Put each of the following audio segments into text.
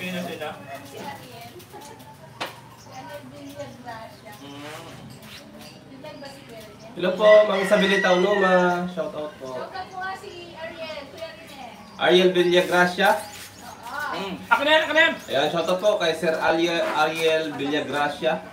Sino sila? Si Ariel. Si Ariel Villagracia. Dilag ba si Kuya Ariel? Hello po, Ma'am Isabel Taunoma. Shout out po. Shoutout mo nga si Ariel. Kuya Ariel. Ariel Villagracia. Oo. Ako na yan, ako na yan! Ayan, shout out po kay Sir Ariel Villagracia.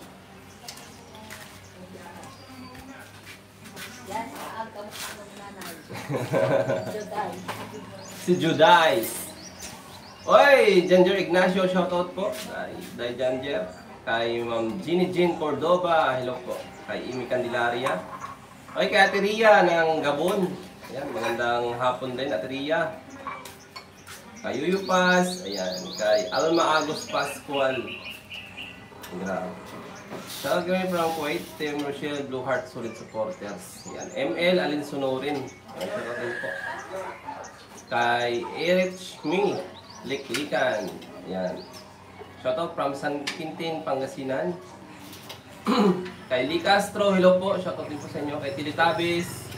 Yan, ang kamukha ng nanay. Juday. Si Judice. Oy, Ginger Ignacio, shout out po. Kay Ginger. Kay Ma'am Jean Cordova. Hello po. Kay Amy Candelaria. Oy, kay Ate Ria ng Gabon. Ayan, magandang hapon din, Ate Ria. Kay Yuyu Paz. Ayan, kay Alma Agos Pascual. Grabe. Shout out kami from Kuwait, Team Rochelle, Blue Heart, solid supporters. Yan. ML, Alin Sonorin. Shout out din po. Kay Erich Mi, Liklikan. Yan. Shout out from San Quintin, Pangasinan. Kay Lee Castro, hello po. Shout out din po sa inyo. Kay Tilitabis.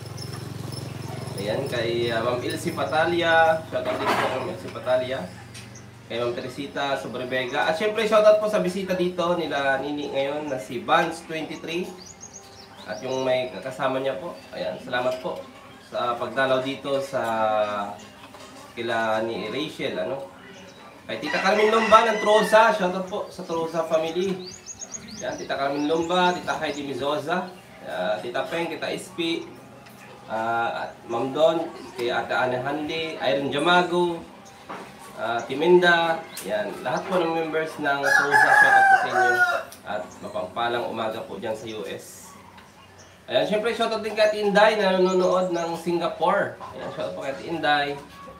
Ayan, kay Ma'am Elsie Patalia. Shout out din po kay Ma'am Elsie Patalia. Kay Ma'am Teresita Sobrebega. At syempre, shoutout po sa bisita dito nila Nini ngayon na si Vance23. At yung may kasama niya po. Ayan, salamat po sa pagdalaw dito sa kila ni Rachel. Kay Tita Carmen Lomba ng Trosa. Shoutout po sa Trosa family. Ayan, Tita Carmen Lomba, Tita Heidi Mizoza, Tita Peng, Tita Ispi, at Ma'am Don, kay Ate Ana Handi, Irene Jamago, Timinda, yan. Lahat po ng members ng Trosa, shoutout po sa inyo. At mapangpalang umaga po dyan sa US. Ayan, syempre shoutout din kay Ate Inday na nanonood ng Singapore. Ayan, shoutout po kay Ate Inday.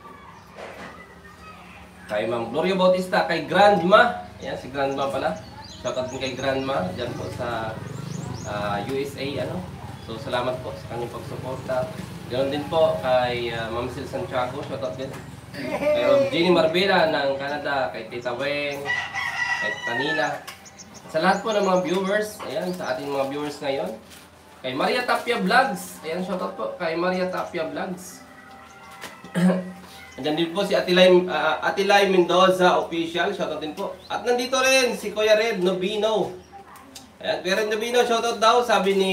Kay Ma'am Gloria Bautista, kay Grandma. Ayan, si Grandma pala. Shoutout din kay Grandma, dyan po sa USA, So, salamat po sa kanyang pagsuporta. Ganoon din po kay Ma'am Sil Santiago, shoutout din. Kay Rob Jenny Marbella ng Canada, kay Tita Weng, kay Tanila. Sa lahat po ng mga viewers, ayan, sa ating mga viewers ngayon. Kay Maria Tapia Vlogs, ayan, shoutout po kay Maria Tapia Vlogs. Andyan din po si Atilay Mendoza Official, shoutout din po. At nandito rin si Kuya Red Nobino. Ayan, Kuya Red Nobino, shoutout daw, sabi ni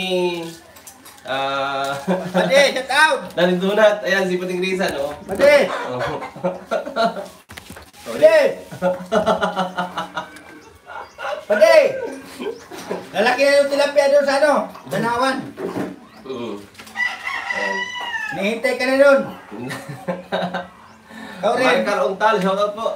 Madi, shout out! Dani Donat, ayan si Puting Risa, no? Madi! Madi! Madi! Lalaki na yung tilapia doon sa Danawan. Ayan. Nihintay ka na doon. Ikaw rin. Marcar Untal, shoutout po.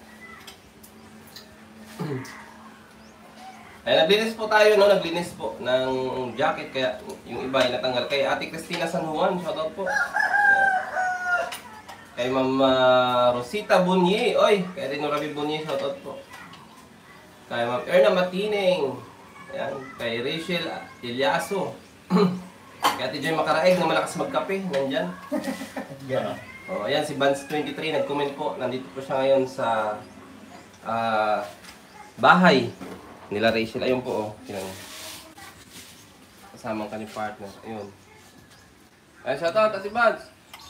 Ay, naglinis po tayo, no? Naglinis po ng jacket, kaya yung iba ay natanggal. Kay Ate Cristina San Juan, shoutout po. Ayan. Kay Ma'am Rosita Bunye, oy, kay Rino Rabi Bunye, shoutout po. Kay Ma'am Erna Matining, ayan. Kay Rachel Ilyaso. Kay Ate Joy Makaraeg na malakas magkape, nandyan. Yan. Oh, ayan, si Vance23 nag-comment po. Nandito po siya ngayon sa bahay nila Rachel. Ayun po, oh. Yan. Kasama ang kanyang partner. Ayun. Ay, shoutout, Ate Vance.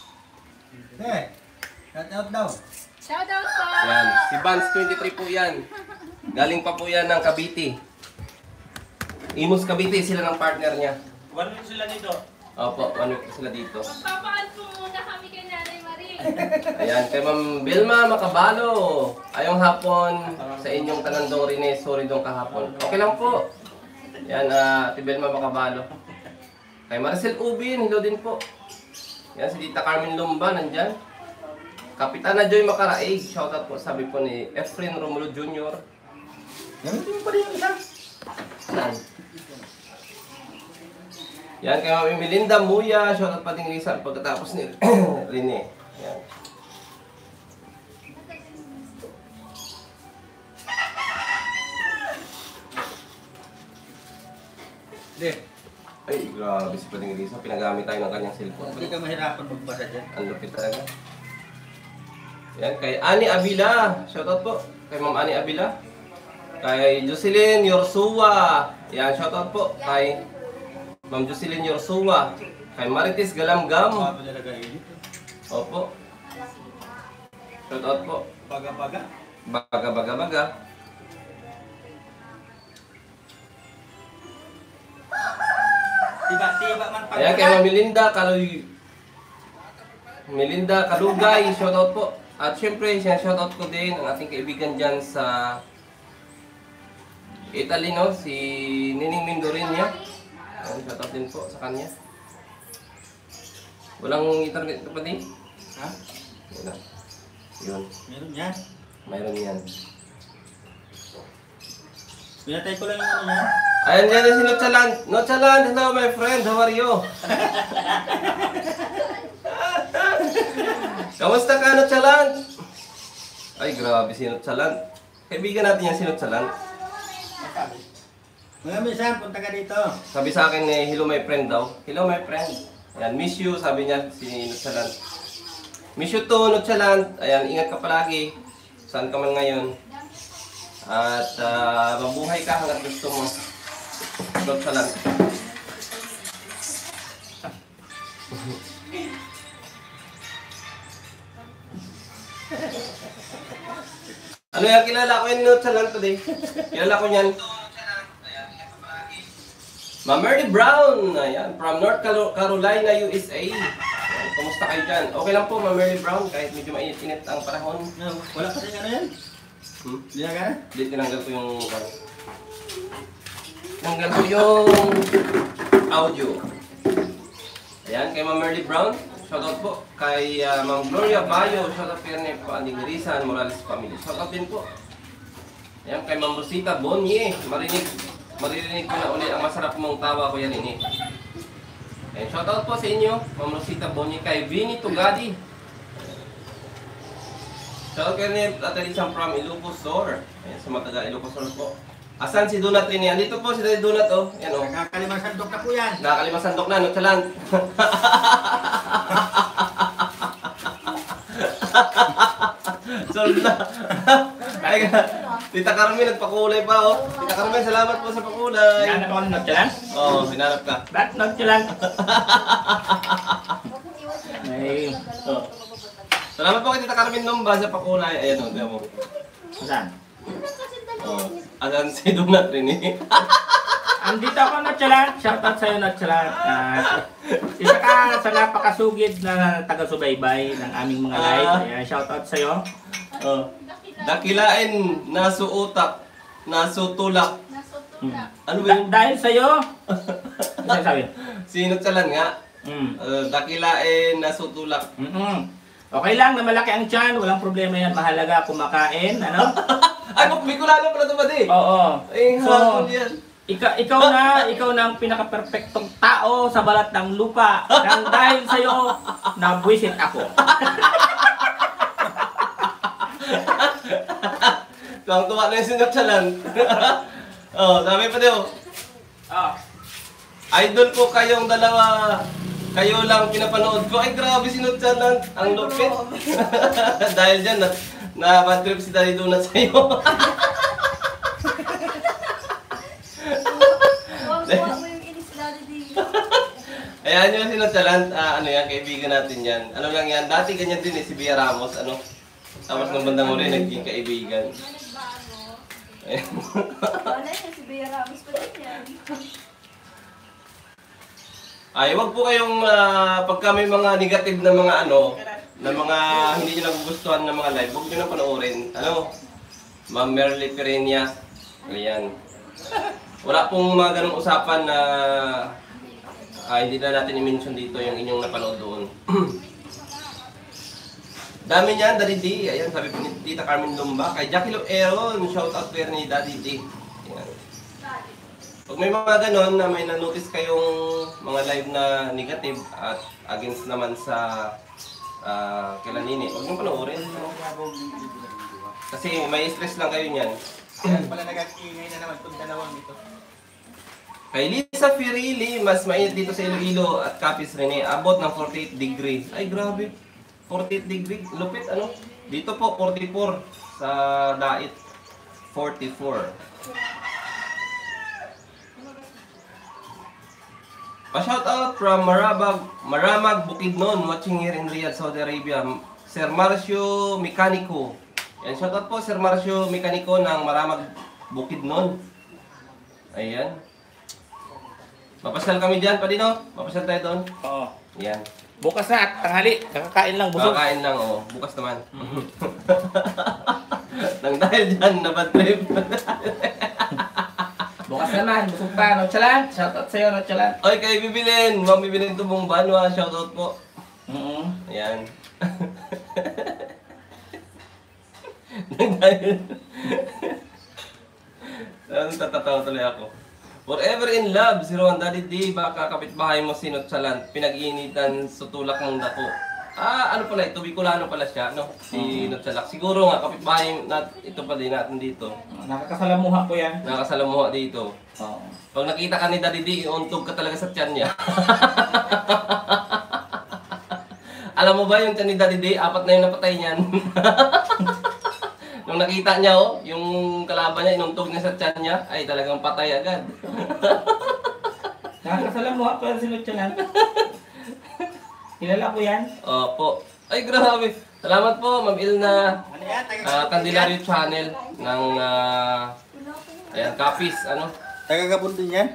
Shout out daw. Shoutout po! Yan, si Vance23 po yan. Galing pa po yan ng Cavite. Imus Cavite, sila ng partner niya. One week sila dito. Opo, ano po sila dito. Magpapaan po muna kami kay Nanay Marie. Ayan, kay Ma'am Vilma Makabalo. Ayong hapon sa inyong tanandong Rene, sorry dong kahapon. Okay lang po. Yan, Ate Vilma Makabalo. Kay Maricel Ubin, hello din po. Yan, si Tita Carmen Lumba, nandyan. Kapitana Joy Makaraig, shoutout po, sabi po ni Efren Romulo Jr. Gamitin mo pa rin yung isa. Saan? Yan, kay Ma'am Melinda Muya, shoutout pa din Rizal pagkatapos ni Rene. Yan. Hindi. Ay, grabe si Pating Rizal. Pinagamit tayo ng kanyang cellphone. Hindi ka mahirapan magbasa dyan. Ang lupit talaga. Yan, kay Ani Abila. Shoutout po. Kay Ma'am Ani Abila. Kay Jocelyn Yorsua. Yan, shoutout po. Kay Ma'am Jocelyn Yorsua. Kay Marites Galamgam. Mga talaga init. Opo. Shoutout po. Baga-baga. Baga. Tiba-tiba man Ayan, kay Ma'am Melinda Kalugay, shoutout po. At syempre, shoutout ko din ang ating kaibigan dyan sa Italy, no? Si Nining Mindorin niya. Ayan, shoutout din po sa kanya. Walang internet pa din? Ha? Wala. Yun, Meron yan. mayroon yan. Pinatay ko lang yung ano yan. Ayan dyan si Notchaland. Notchaland, hello my friend, how are you? Kamusta ka, Notchaland? Ay, grabe si Notchaland. Kaibigan natin yan si Notchaland. Mga minsan, punta ka dito. Sabi sa akin hello my friend daw. Hello my friend. Ayan, miss you, sabi niya si Notchaland. Miss you too, Notchaland. Ayan, ingat ka palagi. Saan ka man ngayon. At mabuhay ka hanggat gusto mo. Notchaland. Ano yan? Kilala ko yung Notchaland today. Kilala ko yan. Ma'am Mary Brown, ayan, from North Carolina, USA. Ayan, kumusta kayo dyan? Okay lang po, Ma'am Mary Brown, kahit medyo mainit-init ang panahon. No, wala kasi ano yan. Hindi na ka na? Hindi, tinanggal ko yung... Tinanggal ko yung audio. Ayan, kay Ma'am Mary Brown, shoutout po. Kay Ma'am Gloria Bayo, shoutout po yan po, Anding Rizan, Morales Family. Shoutout din po. Ayan, kay Ma'am Rosita Bonye, maririnig ko na uli ang masarap mong tawa ko yan ini. Ayan, shoutout po sa inyo, Ma'am Rosita Bonnie, kay Vinnie Tugadi. Shoutout kayo ni Atalisang from Ilocos Sur. Ayan, sa mga taga Ilocos Sur po. Asan si Donut rin yan? Dito po si Daddy Donut, oh. Ayan, oh. Nakakalimang sandok na po yan. Nakakalimang sandok na, Notchaland. Solve na. Ay, Tita Carmen, nagpakulay pa, oh. Tita Carmen, salamat po sa pakulay. Hinanap ako ng Notchaland? Oo, sinanap ka. Ba't Notchaland? Huwag mong iwas yan. Ay, Oh. Salamat po kay Tita Carmen Nomba sa pakulay. Ayan, oh, diyan mo. saan? Oh. Asan si Donut rin, eh. Andito ako, Notchaland. Shoutout sa'yo, Notchaland. Isa ka sa napakasugid na taga-subaybay ng aming mga live. Ayan, shoutout sa'yo. Oh. Dakilain, nasuutak, nasutulak. Nasutulak. Ano ba yun? Dahil sa'yo. Ano sabi? Si Notchaland nga. Mm. Dakilain, nasutulak. Okay lang na malaki ang tiyan, walang problema yan. Mahalaga kumakain, ano? Ay, Bicolano pala ito ba di? Oo. Ay, So, hapon yan. ikaw na ang pinaka-perfectong tao sa balat ng lupa. Nang dahil sa'yo, nabwisit ako. Tuwang-tuwa na yung si Notchaland. Oh, sabi pa daw. Ah. Idol ko kayong dalawa. Kayo lang pinapanood ko. Ay, grabe si Notchaland. Ang lupit. Dahil dyan, na-bad trip si Daddy Donut sa'yo. Huwag mo yung inis lalo dito. Ayan yung si Notchaland. Ano yan, kaibigan natin yan. Ano lang yan, dati ganyan din si Bia Ramos. Ano? Tapos nung bandang uli, naging kaibigan. Nagbago. Ayan. Wala yan, si Bea Ramos pa din yan. Ay, wag po kayong pagka may mga negative na mga ano, na mga hindi nyo nagugustuhan na mga live, huwag nyo na panoorin. Ano? Ma'am Merly Perenia. Ayan. Wala pong mga ganong usapan na hindi na natin i-mention dito yung inyong napanood doon. Dami niyan, Daddy D. Ayan, sabi po ni Tita Carmen Lumba. Kay Jackie Loeron, shout out po ni Daddy D. Ayan. Pag may mga ganon na may na-notice kayong mga live na negative at against naman sa kila Nini, huwag nyo panoorin. Kasi may stress lang kayo niyan. Kaya pala nag-iingay na naman itong dalawang dito. Kay Lisa Firili, mas mainit dito sa Iloilo at Capiz Rene, abot ng 48 degree. Ay grabe, 48 degree, lupit ano? Dito po 44, sa Dait 44. Pa-shoutout from Maramag, Bukidnon, watching here in Riyadh, Saudi Arabia. Sir Marcio Mecanico. Yan, shoutout po Sir Marcio Mekaniko ng Maramag Bukidnon. Ayan. Mapasyal kami dyan, Padino. Mapasyal tayo doon. Oo. Yan. Bukas na at tanghali. Kakakain lang, busog. Kakain lang, oh. Bukas naman. Nang dahil dyan, nabad trip. Bukas naman, busog pa. Notchalant. Shoutout sa'yo, Notchalant. Oy, kayo bibilin. Ma'am, bibilin tubong banwa. Shoutout po. Ayan. Nang dahil... Tatatawa tuloy ako. Forever in love, 01 Daddy D, baka kapitbahay mo si Notchalant, pinag-iinitan sa tulak mong dako. Ano pala ito, Bicolano pala siya, no? Si Notchalant. Siguro nga, kapitbahay ito pa din natin dito. Nakakasalamuha ko yan. Nakasalamuha dito. Oo. Pag nakita ka ni Daddy D, iuntog ka talaga sa tiyan niya. Alam mo ba yung tiyan ni Daddy D, 4 na yung napatay niyan. Nung nakita niya, yung kalaban niya, inuntog niya sa tiyan niya, ay talagang patay agad. Nakakasalamuha ko yan si Notchalant. Kilala ko yan. Opo. Ay, grabe. Salamat po, Ma'am Ilna. Ano yan? Candelario Channel ng ayan, Kapis, ano? Taga-Gabon din yan?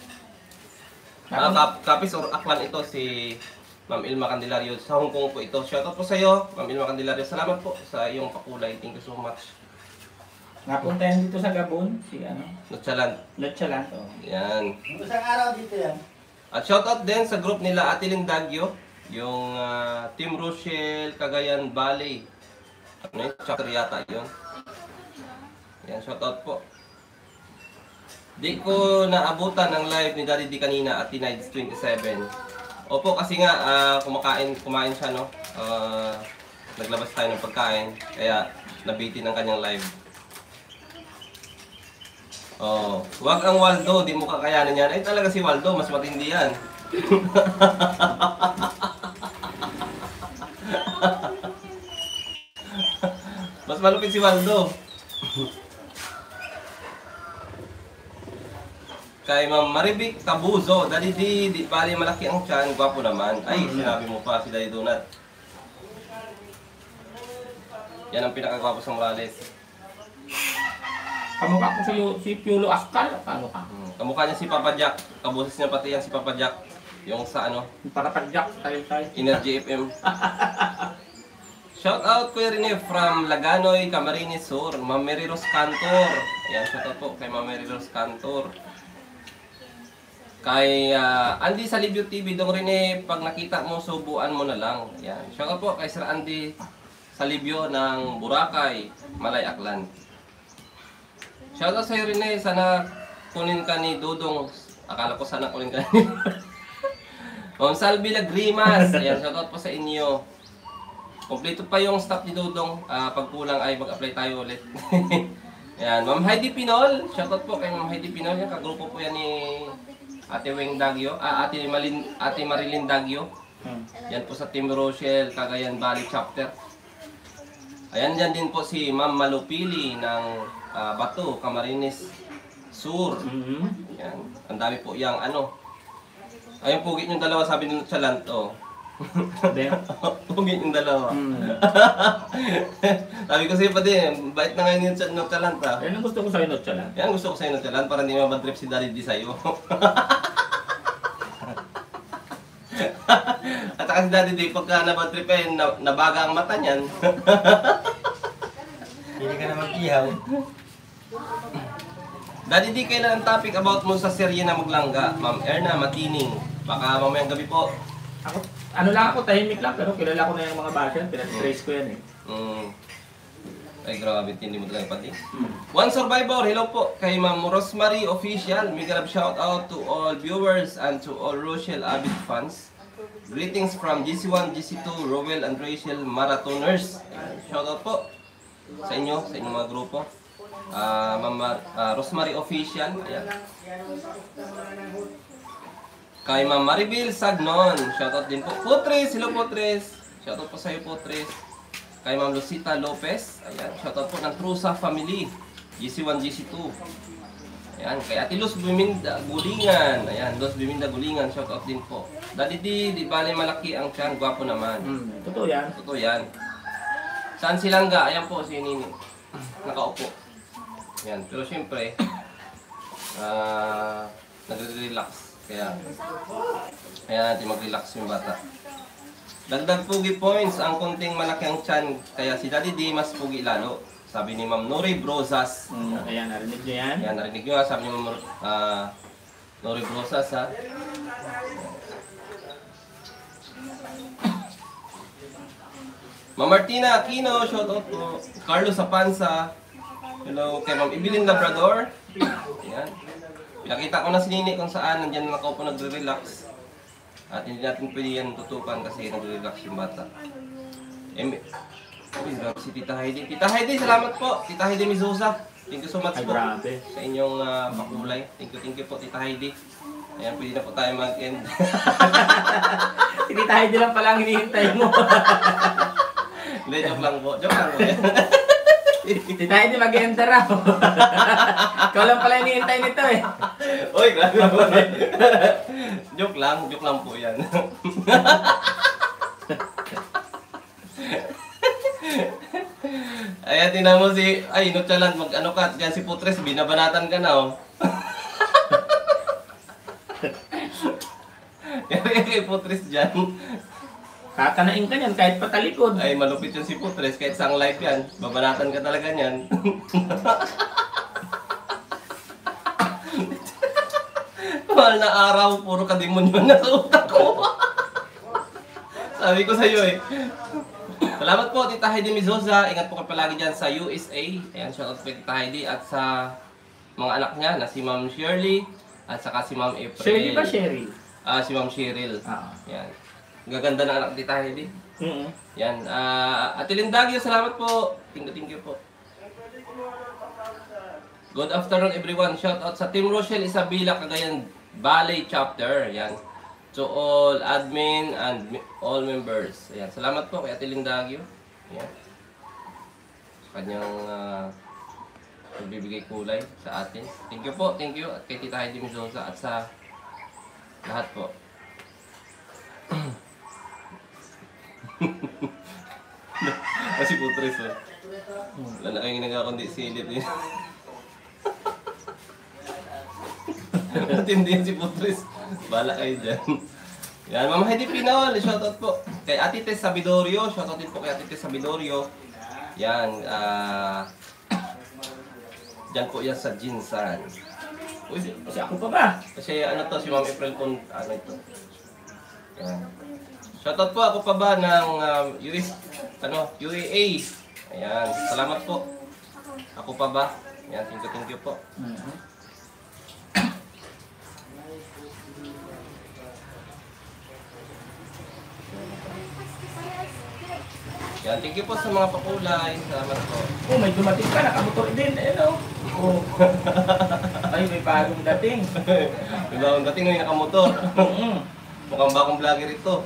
Kapis or Aklan ito si Ma'am Ilma Candelario. Sa Hong Kong po ito. Shoutout po sa iyo, Ma'am Ilma Candelario. Salamat po sa iyong pakulay. Thank you so much. Napunta yan dito sa Gabon. Si Notchalant. Notchalant. Yan. Isang araw dito yan. At shoutout din sa group nila Ate Lindagyo. Yung Team Rochelle, Cagayan Valley. Ano yun? Chapter yata yun. Yan, shoutout po. Di ko naabutan ang live ni Daddy D kanina at Tinides 27. Opo, kasi nga kumain siya, no? Naglabas tayo ng pagkain, kaya nabitin ang kanyang live. Wag ang Waldo, di mo kakayanin yan. Ay talaga si Waldo, mas matindi yan. Mas malupit si Waldo. Kay Ma'am Maribik Tabuzo, Daddy D, di bali malaki ang tiyan, gwapo naman. Ay, sinabi mo pa si Daddy Donut. Yan ang pinakagwapo sa Morales. Kamukha ko si Piolo Ascal. Ano ka? Kamukha niya si Papa Jack. Kabusis niya pati yan si Papa Jack. Yung sa Para pag-jack tayo. Energy FM. Shout out Kuya Rene from Laganoy, Camarines Sur. Ma'am Mary Rose Cantor. Ayan, shout out po kay Ma'am Mary Rose Cantor. Kay Andy Salibio TV, dong Rene, pag nakita mo, subuan mo na lang. Ayan. Shout out po kay Sir Andy Salibio ng Boracay, Malay Aklan. Shout out sa'yo Rene, sana kunin ka ni Dudong. Akala ko sana kunin ka ni Ma'am Salvi Lagrimas. Ayan, shout out po sa inyo. Kompleto pa yung staff ni Dudong. Pag kulang ay mag-apply tayo ulit. Ayan, Ma'am Heidi Pinol. Shout out po kay Ma'am Heidi Pinol. Yan, kagrupo po yan ni Ate Weng Dagyo. Ate Marilyn Dagyo. Yan po sa Team Rochelle, Cagayan Valley Chapter. Ayan, dyan din po si Ma'am Malupili ng Bato, Camarines Sur. Yan, ang dami po yung ayun, pugit yung dalawa, sabi ni Notchalant, pugit yung dalawa. Sabi ko sa'yo pa din, bait na ngayon yung Notchalant, ha. Yan ang gusto ko sa'yo, Notchalant. Yan gusto ko sa'yo, Notchalant, para hindi mabadrip si Daddy D sa'yo. At saka si Daddy D, pagka nabadrip nabaga ang mata niyan. Hindi ka naman ihaw. Daddy D, kailan ang topic about mo sa serye na Maglangga? Ma'am Erna Matining. Baka mamayang gabi po. Ako, tahimik lang, pero kilala ko na yung mga basher, pinag-trace ko yan Ay, grabe, hindi mo talaga pati. One Survivor, hello po kay Ma'am Rosemary Official. Mega love shout out to all viewers and to all Rochelle Avid fans. Greetings from GC1, GC2, Rowell and Rachel Marathoners. Shout out po sa inyong mga grupo. Ma'am Rosemary Official. Ayan. Kay Ma'am Maribel Sagnon, shoutout din po. Potres, hello Potres. Shoutout po sa iyo Potres. Kay Ma'am Lucita Lopez, ayan, shoutout po ng Trusa Family, GC1, GC2. Ayan, kay Ate Luz Biminda Gulingan, ayan, Luz Biminda Gulingan, shoutout din po. Daddy D, di bale malaki ang tiyan, gwapo naman. Totoo yan. Totoo yan. Saan silangga? Ayan po si Nini. Nakaupo. Yan. Pero syempre, nagre-relax. Kaya natin mag-relax yung bata. Dagdag pugi points ang konting malaking tiyan. Kaya si Daddy D mas pugi lalo. Sabi ni Ma'am Nori Brosas. Ayan, narinig nyo yan. Yan, narinig nyo ha. Sabi ni Ma'am Nori Brosas ha. Ma'am Martina Aquino, shout out po. Carlos Apansa. Hello kay Ma'am Evelyn Labrador. Yan. Pinakita ko na si Nini kung saan nandiyan nakaupo nagre-relax. At hindi natin pwede yan tutukan kasi nagre-relax yung bata. Uy, grabe si Tita Heidi. Tita Heidi, salamat po. Tita Heidi Mizusa. Thank you so much Ay, po grabe. sa inyong pakulay. Thank you po Tita Heidi. Ayan, pwede na po tayo mag-end. Hindi tayo din lang pala ang hinihintay mo. Hindi, joke lang po. Joke lang po. Hindi tayo din mag-enter ako. Ikaw lang pala yung hinihintay nito eh. Uy, grabe po. Joke lang po yan. Ayan, tinan mo si, ay, Nutchaland, mag-ano ka, dyan si Putres, binabanatan ka na, oh. Yan kay Putres dyan. Kakanain ka niyan kahit patalikod. Ay, malupit yun si Putres, kahit saang live yan, babanatan ka talaga niyan. Mahal na araw, puro kademonyo na sa utak ko. Sabi ko sa'yo eh. Salamat po, Tita Heidi Mizosa. Ingat po kayo palagi dyan sa USA. Ayan, shoutout po Tita Heidi. At sa mga anak niya na si Ma'am Shirley at saka si Ma'am April. Shirley ba Cheryl? Si Ma'am Cheryl. Ah. Yan. Gaganda ng anak ni Tita Heidi. Mm-hmm. Yan. Ate Lindagyo, salamat po. Thank you po. Good afternoon everyone. Shoutout sa Team Rochelle Isabela Cagayan Valley Chapter. Yan. To all admin and all members. Ayan. Salamat po kay Ate Lindagyo. Ayan. Sa kanyang nagbibigay kulay sa atin. Thank you po. Thank you. At kay Tita Heidi Mizosa at sa lahat po. Kasi Putres oh. Wala na kayong nagkakundi silip niya. Matindi yan si Putres. Bala kayo dyan. Yan, Ma'am Heidi Pinol, shoutout po. Kay Ate Tess Sabidorio, shoutout din po kay Ate Tess Sabidorio. Yan, dyan po yan sa Jinsan. Uy, kasi ako pa ba? Kasi ano to, si Ma'am April po, ano ito. Yan. Shoutout po ako pa ba ng UAA. Ayan, salamat po. Ako pa ba? Yan, thank you po. Yan, thank you po sa mga pakulay. Salamat po. Oh, may dumating ka, nakamotor din. Ayun oh. Ay, may bagong dating. May bagong dating ngayon nakamotor. Mukhang bagong vlogger ito.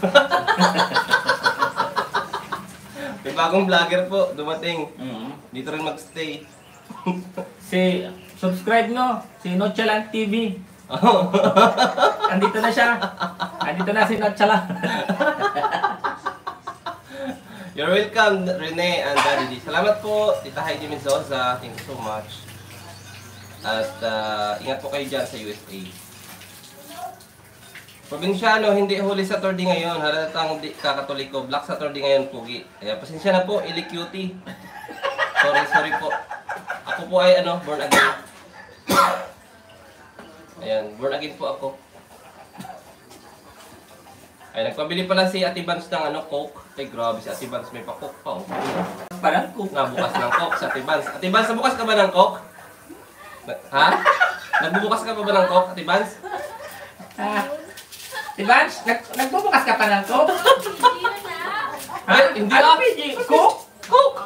May bagong vlogger po, dumating. Dito rin magstay. Subscribe no, si Notchaland TV. Andito na siya. Andito na si Notchaland. You're welcome, Rene and Daddy D. Salamat po, Tita Heidi Mendoza. Thank you so much. At ingat po kayo dyan sa USA. Probinsyano, hindi Holy Saturday ngayon. Halatang kakatoliko. Black Saturday ngayon, pugi. Kaya pasensya na po, ili cutie. Sorry po. Ako po ay born again. Ayan, born again po ako. Ay, nagpabili pala si Ate Vance ng Coke. Ay, grabe si Ate Vance, may pa-Coke pa. Oh. Parang cook. Nga, bukas ng Coke si Ate Vance. Ate Vance, nabukas ka ba ng Coke? Ha? Nagbubukas ka pa ba ng Coke, Ate Vance? Vance, nagbubukas ka pa ng coke? Hindi na. Ay, hindi Ano, ah. PJ? Coke? Coke!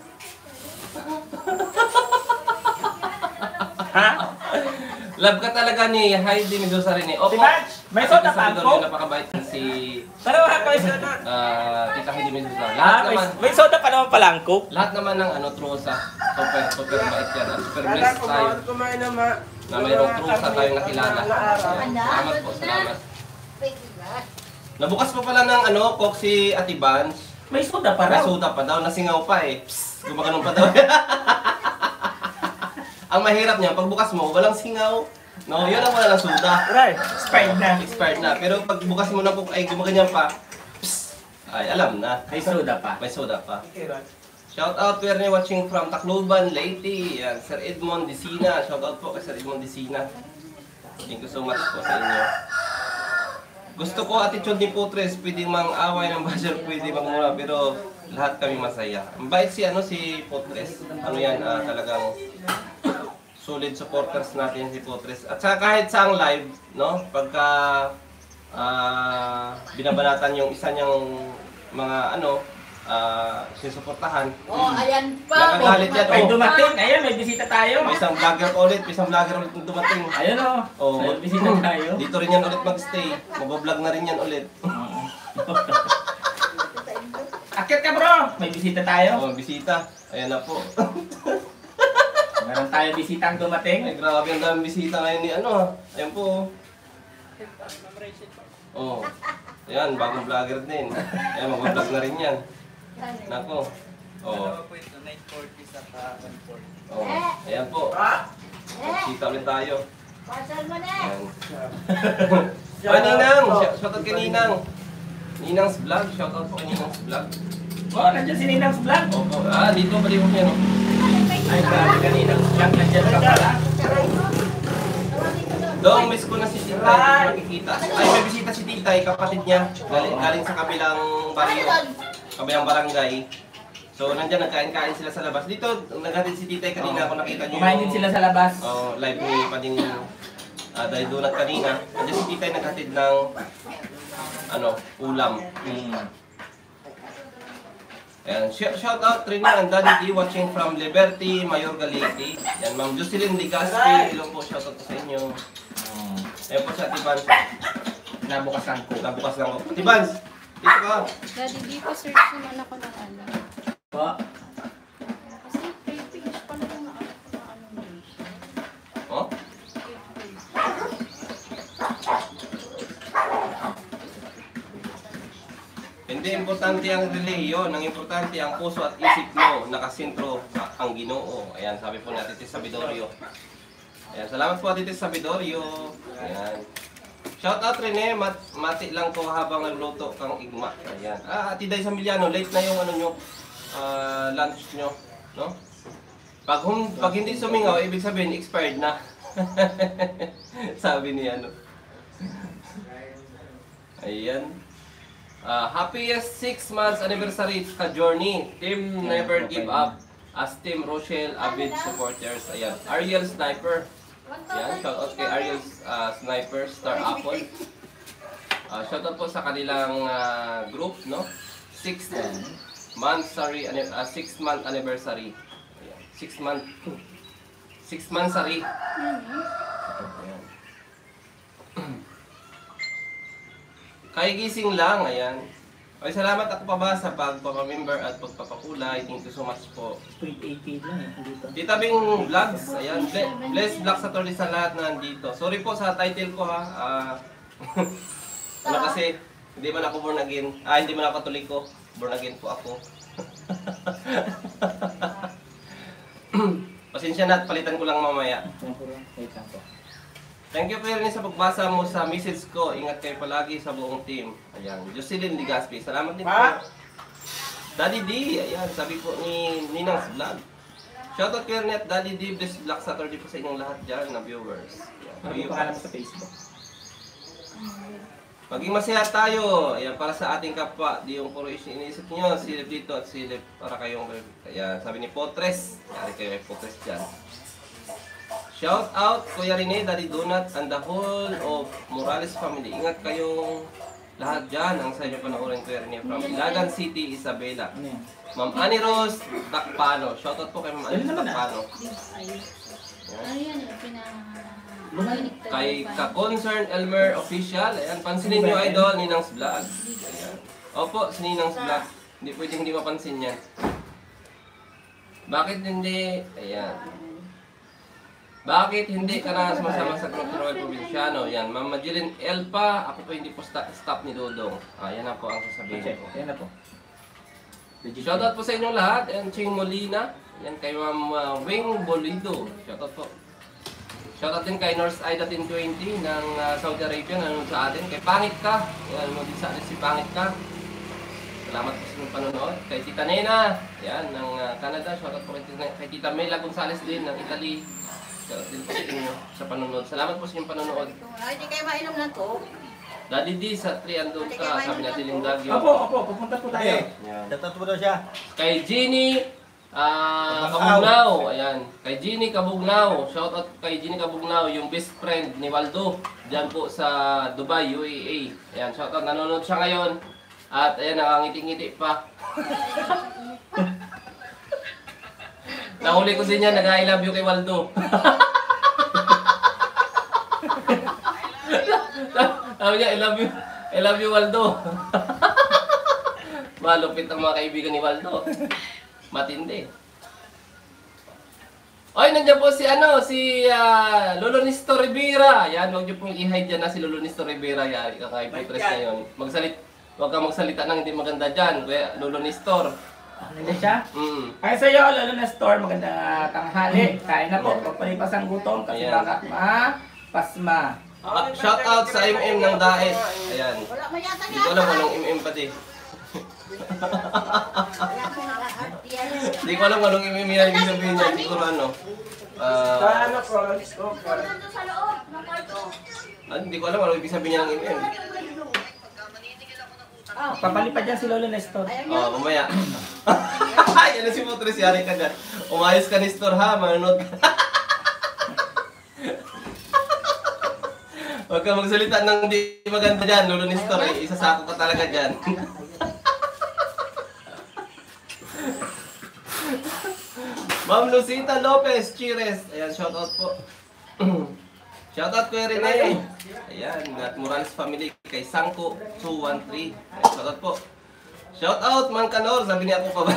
Ha? Love ka talaga ni Heidi Mendoza rin eh. Opo. Vance, may soda pa ang Coke? Napakabait si Pero may soda. Tita Heidi Mendoza. Lahat naman. May soda pa naman pala ang coke? Lahat naman ng trusa. Super bait yan. At super blessed tayo. Na mayroong trusa tayong nakilala. Ayan. Salamat po, salamat. Nabukas pa pala ng Coke si Ate Vance. May soda pa Para raw. soda pa daw, nasingaw pa eh. Psst, gumaganon pa daw. Ang mahirap niya, pagbukas mo, walang singaw. No, yun ang wala ng soda. Right. Expired na. Expired na. Pero pag bukas mo na po, ay gumaganyan pa. Psst, ay, alam na. May soda pa. May soda pa. Shout out, we are watching from Tacloban, Leyte. Yan, Sir Edmond Disina. Shout out po kay Sir Edmond Disina. Thank you so much po sa inyo. Gusto ko attitude ni Putres, pwede mang-away ng basher, pwede magmura, pero lahat kami masaya. Ang bait si Putres. Ano yan, talagang solid supporters natin si Putres. At saka kahit sa ang live, no, pagka binabanatan yung isa niyang mga sinusuportahan. Oh, ayan pa. Nakagalit yan. Ay, dumating. Ayan, may bisita tayo. May isang vlogger ulit yung dumating. Ayun o. Oo. May bisita tayo. Dito rin yan ulit mag-stay. Mag-vlog na rin yan ulit. Akit ka bro. May bisita tayo. Oh, bisita. Ayan na po. Meron tayo bisita ang dumating. Ay, grabe ang daming bisita ngayon ni Ayan po. Oh. Ayan, bagong vlogger din. Ayan, mag-vlog na rin yan. Nako. Oh. Oh. Ayan po. Bisita ulit tayo. Pasal mo na. Ayan. Ninang! Shoutout kay Ninang. Ninang's vlog. Shoutout po kay Ninang's vlog. Oh, nandiyan si Ninang's vlog. Opo. Dito bali mo yan. Ay, grabe ka Ninang's vlog. Nandiyan ka pala. Dong, miss ko na si Titay. Hindi makikita. Ay, may bisita si Titay, kapatid niya. Galing sa kabilang barrio. Kabilang barangay. So, nandyan, nagkain-kain sila sa labas. Dito, naghatid si Titay kanina, kung nakita niyo. Kumain din sila sa labas. Live ni Pading dahil donut kanina. Nandyan si Titay naghatid ng ulam. Ayan, shout out Trina and Daddy D watching from Liberty, Mayorga, Leyte. Yan, Ma'am Jocelyn Digaspi, hello po, shout out sa inyo. Ayan po sa Tibans. Nabukasan ko. Nabukas lang ko. Tibans, dito ka. Daddy, di pa search naman ako ng ano. Po. Kasi page pa lang na Oh? Hindi importante ang relihiyon, ang importante ang puso at isip mo, nakasentro ang Ginoo. Ayan, sabi po ni Ate Sabidorio. Ayan, salamat po Ate Sabidorio. Ayan. Shout out Rene, mati lang ko habang nagluto kang igma. Ayan. Ate Day Samiliano, late na yung nyo, lunch nyo, no? Pag hindi sumingaw, ibig sabihin expired na. Sabi ni Ayan. Happiest 6 months anniversary ka journey. Team Never Give Up. As Team Rochelle Avid supporters. Ayan. Ariel Sniper. Ayan. Shout out kay Ariel Sniper Star Apple. Shout out po sa kanilang group, no? 6 month anniversary. Ayan. 6 month sari. Ayan. Kahigising lang, ayan. Okay, salamat ako pa ba sa pagpapamember at pagpapakulay. Thank you so much po. 0.18 lang eh, dito. Tita Bing Vlogs, ayan. Bless Vlogs sa tuloy sa lahat na nandito. Sorry po sa title ko ha. Kasi, hindi man ako born again. Hindi man ako katoliko. Born again po ako. Pasensya na at palitan ko lang mamaya. Wait lang po. Thank you Kuya Rini sa pagbasa mo sa message ko. Ingat kayo palagi sa buong team. Ayan, Jocelyn Ligaspi. Salamat din po. Daddy D, ayan, sabi po ni Ninang's Vlog. Shoutout Kuya Rini at Daddy D. Bless Black Saturday po sa inyong lahat dyan na viewers. Ano yung pangalan mo sa Facebook? Maging masaya tayo. Ayan, para sa ating kapwa. Di yung puro iniisip nyo. Silip dito at silip para kayong... Ayan, sabi ni Potres. Yari kayo kay Potres dyan. Shout out Kuya Rene, Daddy Donut, and the whole of Morales family. Ingat kayong lahat dyan ang sa inyo panoorin Kuya Rene from Ilagan City, Isabela. Ano yan? Ma'am Annie Rose Takpano. Shout out po kay Ma'am Annie Rose Takpano. Ano yan? Kay Ka-Concern Elmer Official. Ayan, pansinin nyo idol, Ninang's Vlog. Ayan. Opo, si Ninang's Vlog. Hindi pwedeng hindi mapansin yan. Bakit hindi? Ayan. Bakit hindi ka na sumasama sa Group Royal Provinciano? Yan, Ma'am Madeline Elpa, ako po hindi po staff ni Dodong. Yan na po ang sasabihin ko. Yan na po. Shoutout po sa inyong lahat. Ayan, Ching Molina. Ayan, kay Ma'am Wing Bolido. Shoutout po. Shoutout din kay North Ida 1020 ng Saudi Arabia. Nanonood sa atin. Kay Pangit Ka. Ayan, nanonood din sa atin si Pangit Ka. Salamat po sa inyong panonood. Kay Tita Nena. Ayan, ng Canada. Shoutout po kay Tita Mela Gonzales din ng Italy. Shoutout din po sa inyo sa panonood. Salamat po sa inyong panonood. Ay, di kayo mainom na to. Daddy D sa 3 andun ka. Sabi natin yung Dagyo. Opo, pupunta po tayo. Ayan. Dapat mo daw siya. Kay Jeannie Kabugnaw. Ayan. Kay Jeannie Kabugnaw. Shoutout kay Jeannie Kabugnaw, yung best friend ni Waldo. Diyan po sa Dubai, UAE. Ayan, shoutout. Nanonood siya ngayon. At ayan, nakangiti-ngiti pa. Nahuli ko din yan, nag-I love you kay Waldo. Sabi niya, I love you Waldo. Malupit ang mga kaibigan ni Waldo. Matindi. Oy, nandiyan po si Lolo Nestor Rivera. Yan, huwag niyo pong i-hide dyan na si Lolo Nestor Rivera. Yari ka kay Putres ngayon. Huwag kang magsalita ng hindi maganda dyan. Kuya, Lolo Nestor. Ano siya? Mm. Ay sa iyo, Lolo Nestor, magandang tanghali. Kain na po, pagpalipas ang gutom kasi Ayan. baka pasma. Shoutout sa MM ng Daet. Ayan. Wala mo yata Hindi ko alam anong MM pati. Wala mo nag-art yan. Hindi ko alam anong MM yan. Ibig sabihin niya, siguro ano. Nandun sa loob, ng kwarto. Hindi ko alam anong ibig sabihin niya ng MM. Oh, Papalipad yan si Lolo Nestor. ayaw niya. Mamaya. Yan na si Putres, yari ka dyan. Umayos ka ni Store ha, manonood ka. Huwag ka magsalita ng di maganda dyan, Lolo Nestor. Isasako ka talaga dyan. Ma'am Lucita Lopez, cheers. Ayan, shoutout po. Shoutout Kuya Rene. Ayan, at Morales family kay Sangko 213. Ayan, shoutout po. Shoutout Man Kanor, sabi niya ako pa ba?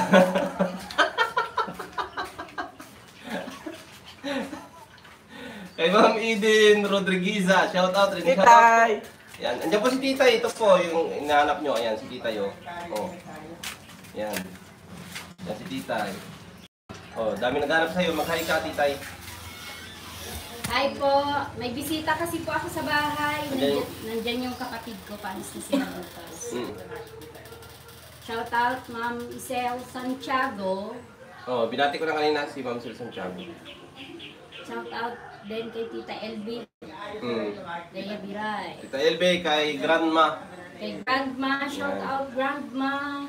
Kay Ma'am Eden Rodrigueza, shoutout rin. Shoutout. Yan, andiyan po si Titay, ito po yung inahanap nyo. Ayan, si Titay oh. Oh. Yan. Yan si Titay. Oh, dami naghanap sa'yo. Mag-hi ka, Titay. Hi po, may bisita kasi po ako sa bahay. Nandyan yung kapatid ko, paalis na sila bukas. Shout out Ma'am Isel Santiago. Oh, binati ko na kanina si Ma'am Sil Santiago. Shout out din kay Tita LB. Dea Biray. Tita Elbe, kay Grandma. Kay Grandma, shout out Grandma.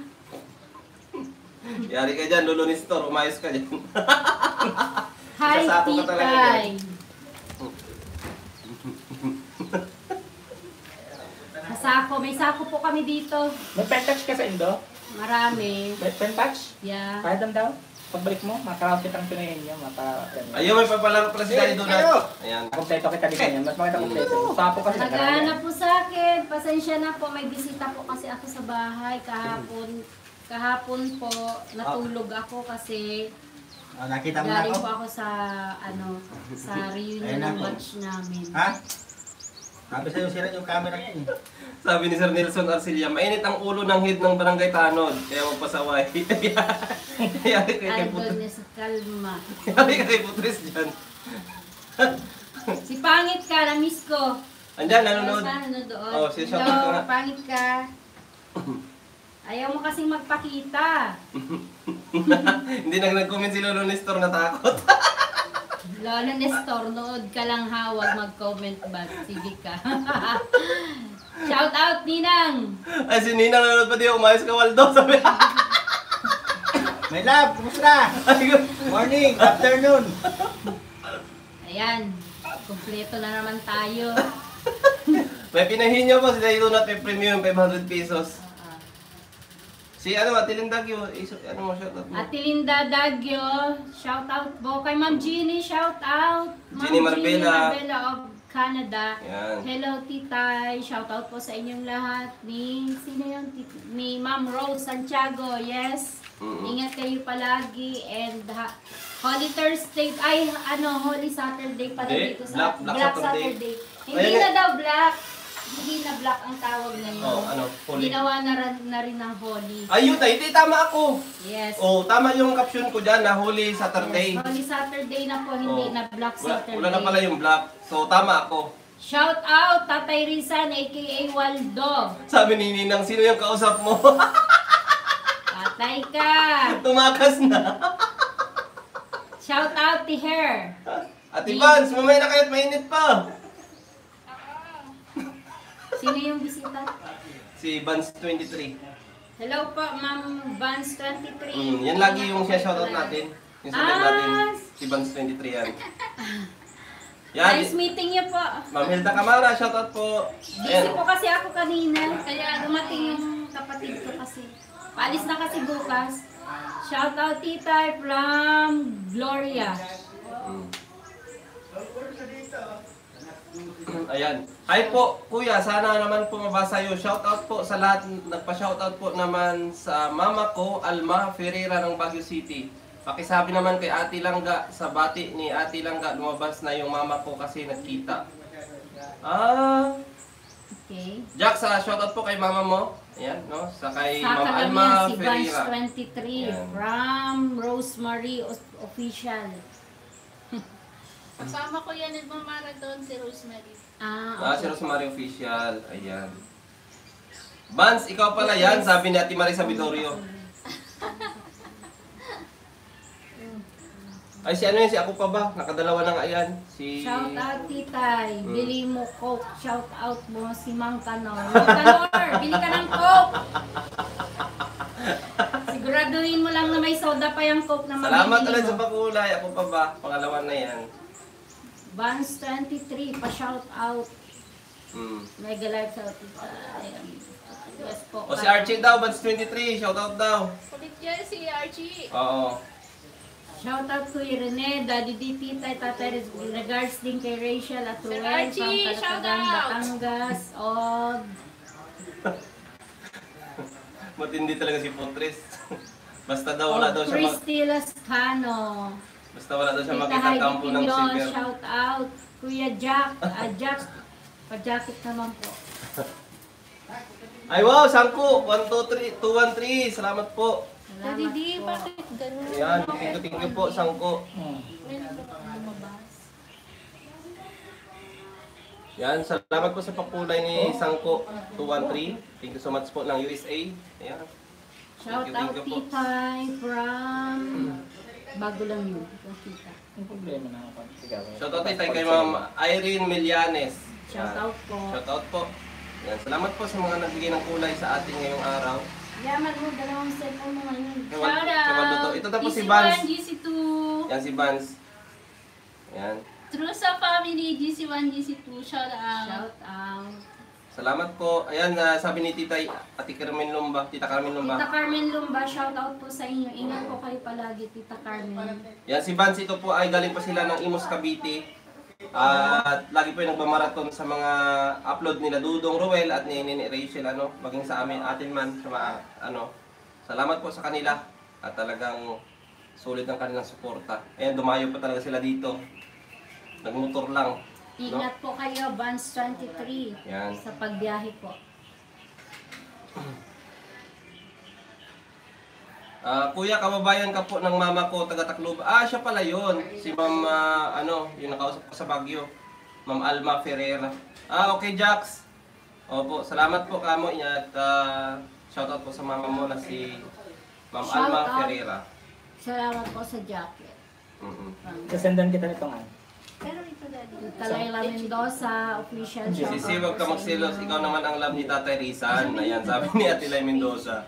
Yari ka dyan, Lolo Nestor, umayos ka dyan. Hi Sasako ka talaga Titay. Sasako, may sako po kami dito. May pen touch ka sa Indo? Marami. May pen touch? Yeah. Kahit daw. Pagbalik mo, makaround kitang pinahin niya. Ayun, may papalaro pala si Daddy Donut. Ayan. Kompleto kita dito niya. Mas maganda kompleto. Sapo kasi Naghahanap po sa akin. Pasensya na po, may bisita po kasi ako sa bahay kahapon. Kahapon po, natulog ako kasi Nakita mo na galing ako? po ako sa sa reunion Ayun ng ako. batch namin. Ha? Sabi sa'yo sira yung camera ko eh. Sabi ni Sir Nelson Arcilia, mainit ang ulo ng head ng barangay Tanod. Kaya magpasaway. Yari ka kay Putres. Aldones, kalma. Yari ka kay Putres dyan. Si Pangit ka, na-miss ko. Andyan, nanonood. Sana nanonood. Oh, si Shoutout ka nga. Hello, Pangit ka. Ayaw mo kasing magpakita. Hindi na nag-comment si Lolo Nestor, natakot. Lolo Nestor, nood ka lang ha, huwag mag-comment back. Sige ka. Shout out, Ninang! Ay, si Nina nanonood pa di, umayos ka Waldo. Sabi. My love, kumusta? Morning, afternoon. Ayan, kumpleto na naman tayo. May pinahin niyo po si Daddy Donut, may premium 500 pesos. Si Ate Lindagyo, ano mo shoutout mo? Ate Linda Dagyo, shout out po. Kay Ma'am Jeannie, shout out. Jeannie Marbella. Marbella of Canada. Yan. Hello, Titay. Shout out po sa inyong lahat. Sino yun? Ni Ma'am Rose Santiago. Yes. Ingat kayo palagi. And Holy Thursday, Holy Saturday pala Hindi, dito sa Black Saturday. Hindi Ayan, na daw black. Hindi na black ang tawag ngayon. Oh, ano? Holy. Ginawa na rin ng holy. Ayun na, hindi tama ako. Yes. Oh, tama yung caption ko dyan na Holy Saturday. Yes, Holy Saturday na po, hindi Oh. na Black Saturday. Wala na pala yung black. So, tama ako. Shout out, Tatay Rizan, aka Waldo. Sabi ni Ninang, sino yung kausap mo? Patay ka. Tumakas na. Shout out to her. Ate Vance, mamaya na kayo't mainit pa. Sino yung bisita? Si Vance 23. Hello po, Ma'am Vance 23. Yan lagi yung siya shoutout natin. Yung sa live natin, Ah! si Vance 23 yan. Yan, Nice meeting niyo po. Ma'am Hilda Camara, shoutout po. Busy Ayan. po kasi ako kanina, kaya dumating yung kapatid ko kasi. Paalis na kasi bukas. Shout out tita from Gloria. Ayan. Hi po, kuya. Sana naman po mabasa yun. Shoutout po sa lahat. Nagpa-shoutout po naman sa mama ko, Alma Ferreira ng Baguio City. Pakisabi naman kay Ate Langga, sa bati ni Ate Langga, lumabas na yung mama ko kasi nagkita. Ah, Okay. Jack, sa shoutout po kay mama mo. Ayan, no? Sa kay Sa Mama kanya Alma si Vance Ferreira. 23 Yan. from Rosemary Official. Kasama ko yan, nagmamarathon si Rosemary. Ah, si Rosemary Official. Ayan. Vance, ikaw pala yan, sabi ni Ate Marisa Vidorio. Ay, si ano yun? Si ako pa ba? Nakadalawa na nga yan. Si... Shout out titay, bili mo Coke. Shout out mo si Mang Kanor. Mang Kanor, bili ka ng Coke. Siguraduhin mo lang na may soda pa yung Coke na Salamat mabibili ulit sa mo. pakulay. Ako pa ba? Pangalawa na yan. Vance 23, pa-shout out. Hmm. Mega live sa tita. Ayan. Yes po. O si Archie daw, Vance 23. Shoutout daw. Kulit yan si Archie. Oo. Shout out Kuya Rene, Daddy D, Tita, Tatay, regards din kay Rachel at Sir Ruel Archie, from shout Calatagan, out! Batangas, og Matindi talaga si Pontres. Basta daw wala daw siya Christy Lascano. Basta wala daw siya Tita makita Heidi kampo ng Pinion, silver. shout out. Kuya Jack, Jack, pa-jacket naman po. Ay wow, sangko. 1, 2, 3, 2, 1, 3. Salamat po. Daddy Salamat D, po. bakit ganun? Ayan, thank you po, sangko. Lumabas. Yan, salamat po sa pakulay ni Sangko 213. Thank you so much po ng USA. Ayan. Shout Thank out you po. Titay from bago lang yun. Tita. Yung problema na ako. Shoutout kay Ma'am Irene Milianes. Shout out po. Shoutout po. Yan, salamat po sa mga nagbigay ng kulay sa ating ngayong araw. Yaman mo, dalawang cellphone mo ngayon. Shout Waldo to. out! Ito tapos si GC1, Vance. GC2. Yan si Vance. Yan. True sa family, GC1, GC2. Shout out. Shout out. Salamat po. Ayan, sabi ni Tita Ate Carmen Lumba, Tita Carmen Tita Lumba. Carmen Lumba, shout out po sa inyo. Ingat po kayo palagi, Tita Carmen. Yan, si Vance ito po ay galing pa sila ng Imus Cavite. At lagi po yung nagmamarathon sa mga upload nila Dudong Ruel at ni Rachel, maging sa amin, atin man, sa mga, salamat po sa kanila at talagang sulit ang kanilang suporta. Ayan, dumayo pa talaga sila dito. Nagmotor lang. Ingat po kayo, Vance 23, Yan. sa pagbiyahe po. Kuya, kababayan ka po ng mama ko, taga Tacloban. Siya pala yun. Si Ma'am, yung nakausap ko sa Baguio. Ma'am Alma Ferreira. Okay, Jax. Opo, salamat po kamo. At shoutout po sa mama mo na si Ma'am Alma Shoutout. Ferreira. Salamat po sa jacket. Sasendan kita nito nga. Pero ito, Daddy. Tita Laila Mendoza, official shout out. Sisi, wag ka magsilos. Ikaw naman ang love ni Tatay Rizan. Ayan, sabi ni Ate Lai Mendoza.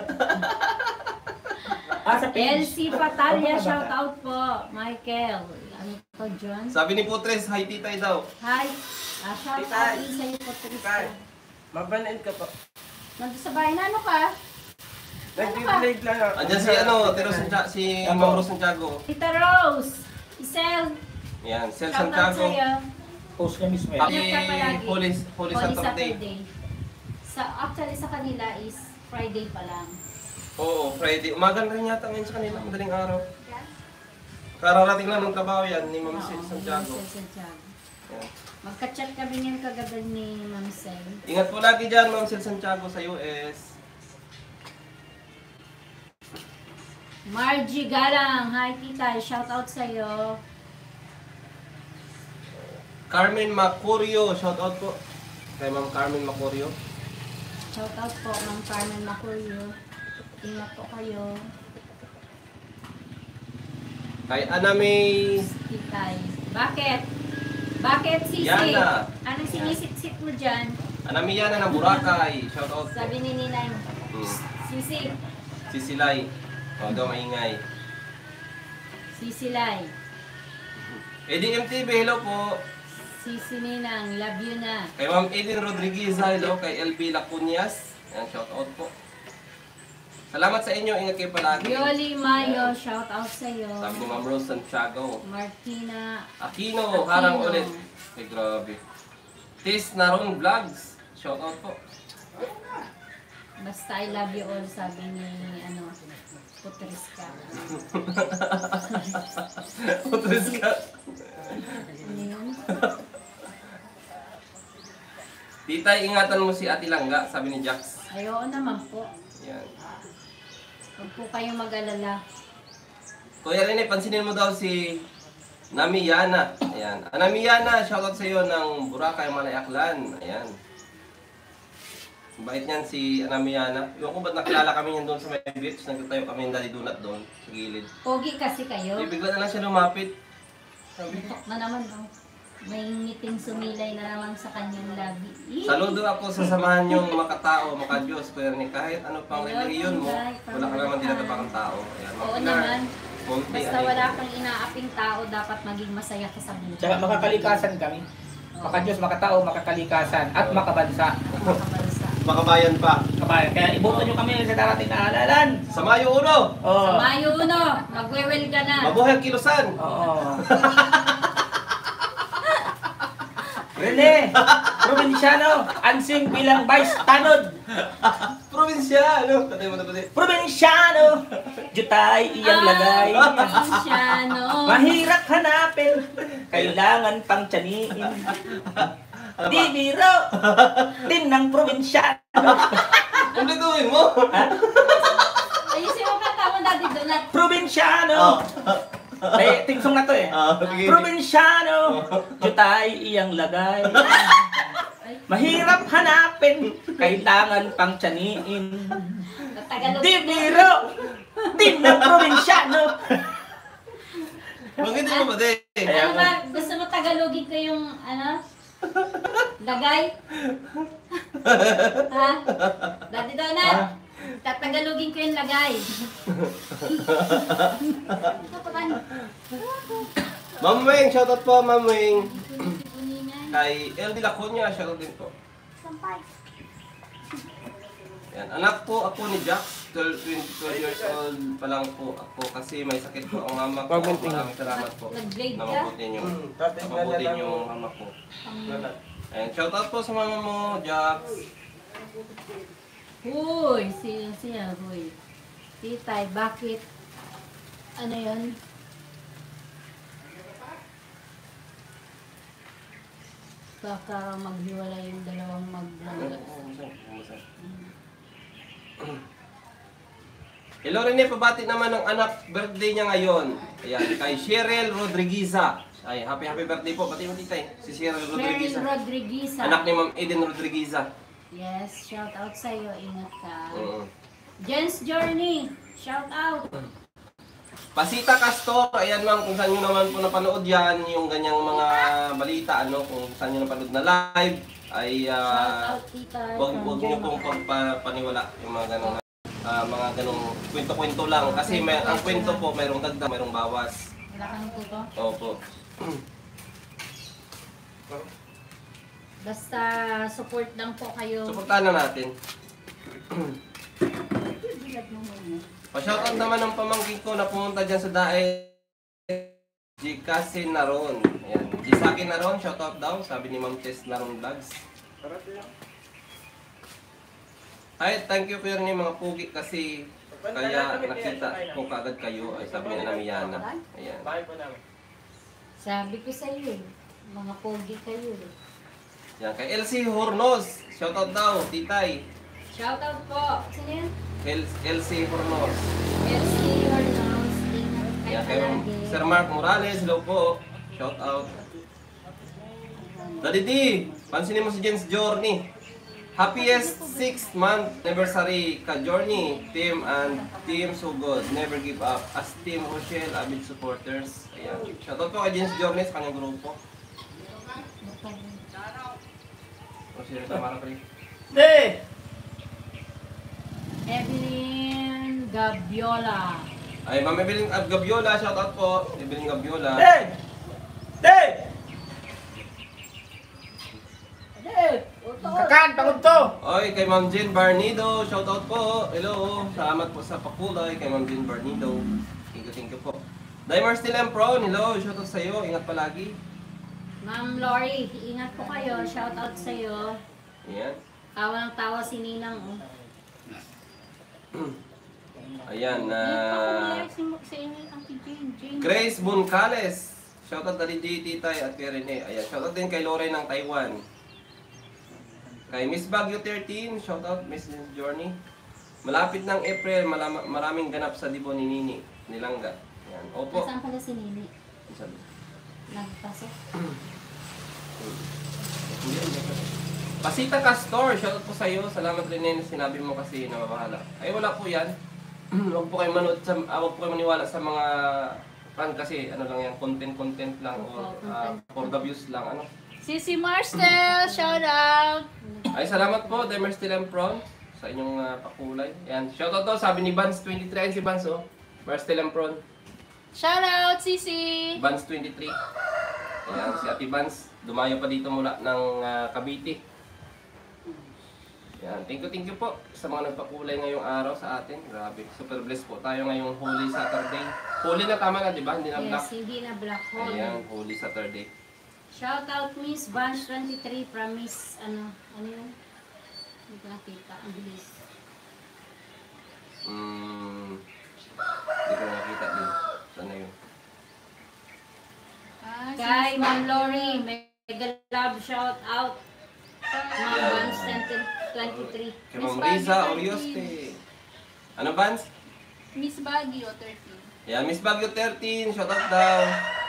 Sa page. Elsie Patalia, shout out po. Michael, ano to, John? Sabi ni Putres, hi Titay daw. Hi, shout out din sa'yo po, Tristan. Mabanain ka pa. Nandun sa bahay na, ano ka? Nag-vlog lang ako. Andiyan si si Ma'am Rose Santiago. Tita Rose, Isel, Yan, Sel shout out Santiago. sa'yo. Post niya mismo Happy yan. Ingat ka palagi. Holy Holy Saturday. Actually sa kanila is Friday pa lang. Oo, Friday. Umaga na rin yata ngayon sa kanila, madaling araw. Kararating lang ng trabaho yan ni Ma'am Oo, Santiago. Ma'am Santiago. Ayan. Magka-chat kami ngayon kagabi ni Ma'am Sel. Ingat po lagi dyan, Ma'am Sel Santiago sa US. Margie Garang, hi tita, shout out sa'yo. Carmen Macurio, shout out po. Kay Ma'am Carmen Macurio. Shout out po, Ma'am Carmen Macurio. Ingat po kayo. Kay Anamay Titay. Bakit? Bakit, Sisi? Yana. Anong sinisit-sit mo dyan? Anamay Yana ng Boracay, shout out po. Sabi ni Ninay. Sisi. Sisilay. Huwag daw maingay. Sisilay. ADMTV, hello po. Sisi Ninang, love you na. Kay Ma'am Eden Rodriguez, hello. Kay LB Lacuñas, yan, shout out po. Salamat sa inyo, ingat kayo palagi. Violi Mayo, shout out sa'yo. Sabi ni Ma'am Rose Santiago. Martina Aquino, harang ulit. Ay, grabe. Tis Naron Vlogs, shout out po. Basta I love you all, sabi ni, Putriska. Putres ka. Ano yun? Titay, ingatan mo si Ate Langga, sabi ni Jax. Ayoko naman po. Yan. Huwag po kayong mag-alala. Kuya Rene, pansinin mo daw si Namiyana. Ayan. Namiyana, shoutout sa iyo ng Boracay, Malayaklan. Ayan. Bait niyan si Namiyana. Yung ko ba't nakilala kami niyan doon sa may beach. Nagtatayo kami ng dali donut doon sa gilid. Pogi kasi kayo. Bigla na lang siya lumapit. Sabi, Tutok na naman, oh. May ngiting sumilay na naman sa kanyang labi. saludo ako sa samahan yung makatao, makadiyos. Kuya Rene, kahit ano pang reliyon mo, wala ka naman tinatapakang tao. Ayan. Oo naman. Konti, Basta wala kang inaaping tao, dapat maging masaya ka sa buhay. Tsaka makakalikasan kami. Makadiyos, makatao, makakalikasan, at makabansa. Makabalsa. Makabayan pa. Kabayan. Kaya iboto nyo kami sa darating na halalan. Sa Mayo 1, Oo. Sa Mayo 1, magwewel ka na. mabuhay ang Kilusan. Oo. Rene, probinsyano, ansing bilang vice tanod. Probinsya, ano? Tatay mo na pati. Probinsyano, jutay iyang lagay. Probinsyano. Mahirap hanapin, kailangan pang tiyaniin. Di biro, din ng probinsyano. Kumplituhin mo. Ayusin mo kanta mo dati donut. Probinsyano. Ay, tingsong na to eh. Okay. Probinsyano, jutay iyang lagay. Mahirap hanapin, kailangan pang tiyaniin. Tagalog. Di biro, din ng probinsyano. Bakit mo ba, de? Ano ba? Gusto mo Tagalogin ko yung lagay? Ha? Dati donut. Tatagalogin ko yung lagay. Ma'am Weng, shoutout po, Ma'am Weng. Kay LD Lacuña, shoutout din po. Yan. Anak po ako ni Jack, 12 years old pa lang po ako kasi may sakit po ang mama ko. Maraming salamat po. Nag-grade Na ka? mabuti yung mama ko. Ayan, shoutout po sa mama mo, Jack. Uy, siya, Uy. Titay, bakit? Ano yun? Baka maghiwalay yung dalawang maglangga. Hello Rene, pabati naman ng anak, birthday niya ngayon. Ayan, kay Cheryl Rodrigueza. Ay, happy birthday po. Pati mo titay, si Cheryl Cheryl Rodrigueza. Rodrigueza. Anak ni Ma'am Eden Rodrigueza. Yes, shout out sa'yo. Ingat ka. Mm. Jen's Journey, shout out. Pasita Castor, ayan ma'am, kung saan nyo naman po napanood yan, yung ganyang mga balita, ano, kung saan nyo napanood na live, ay Shout out, tita. wag from nyo pong Germany. pagpapaniwala yung mga ganong mga ganong kwento-kwento lang. Kasi ang kwento po, mayroong dagdag, mayroong bawas. Wala kang tuto. Opo. Basta support lang po kayo. Suportahan na natin. Pa-shoutout naman ng pamangkin ko na pumunta dyan sa Dae. Gcasin Naron. Ayan. Gisaki Naron, shoutout daw. Sabi ni Ma'am Tess Naron Vlogs. Ay, thank you po rin yung mga pugi kasi kaya nakita ko kagad kayo. Ay, sabi ni Anamiana. Ayan. Sabi ko sa iyo. Mga pogi kayo. Yan, kay Elsie Hornos. Shoutout daw, titay. Shoutout po. Sino yun? Elsie Hornos. Merci Hornos. Ingat kayo Yan, kay palagi. Sir Mark Morales. Hello po. Shoutout. Daddy D, pansinin mo si Jens Journey. Happiest 6th month anniversary ka Journey, team and team Sugod. Never give up. As team Rochelle, avid supporters. Ayan. Shoutout po kay Jens Journey sa kanyang grupo. Rochelle, tama na pala. Hindi! Evelyn Gabiola. Ay, Ma'am Evelyn Gabiola, shoutout po. Evelyn Gabiola. Hindi! Hindi! Hindi! Kakan, pagod to! Oy, kay Ma'am Jean Barnido, shoutout po. Hello, salamat po sa pakulay kay Ma'am Jean Barnido. Thank you po. Dimer Still Pro, hello, shoutout sa iyo. Ingat palagi. Ma'am Lori, ingat po kayo. Shoutout sa iyo. Ayan. Tawa ng tawa si Ninang. Oh. Ayan, Si Auntie Jane. Grace Buncales. Shoutout na rin Titay at kay Rene. Ayan, shoutout din kay Lorraine ng Taiwan. Kay Miss Baguio 13, shoutout Miss Journey. Malapit ng April, maraming ganap sa Dibo ni Nini, Nilangga. Ayan, opo. Nasaan pala si Nini? Sabi. Nagpasok. Pasita Castor, shoutout po sa iyo. Salamat rin sinabi mo kasi na mabahala. Ay wala po yan. Huwag po kayo manood sa, wag po kayo maniwala sa mga fan kasi ano lang yan, content lang or for the views lang ano. Sisi Marstel, shout out. Ay salamat po, Demer Still and Prawn sa inyong pakulay. Ayan, shoutout daw sabi ni Vans 23 ayun si Vans oh. Still and Prawn. Shout out, Sisi. Vans 23. Ayan, si Ate Vans dumayo pa dito mula ng Cavite. Yan, thank you po sa mga nagpakulay ngayong araw sa atin. Grabe, super blessed po tayo ngayong Holy Saturday. Holy na tama na, di ba? Hindi na black. Yes, hindi na black hole. Ayan, Holy Saturday. Shoutout Miss Bunch 23 from Miss, ano yun? Hindi ko nakita, ang bilis. Hindi ko nakita din. Sana yun. Kay Ma'am Lori, mega love shout out. Ma'am Bunch 23. Kay Ma'am Riza Orioste. Ano, Vans? Miss Baguio 13. Yan, Miss Baguio 13, shoutout daw.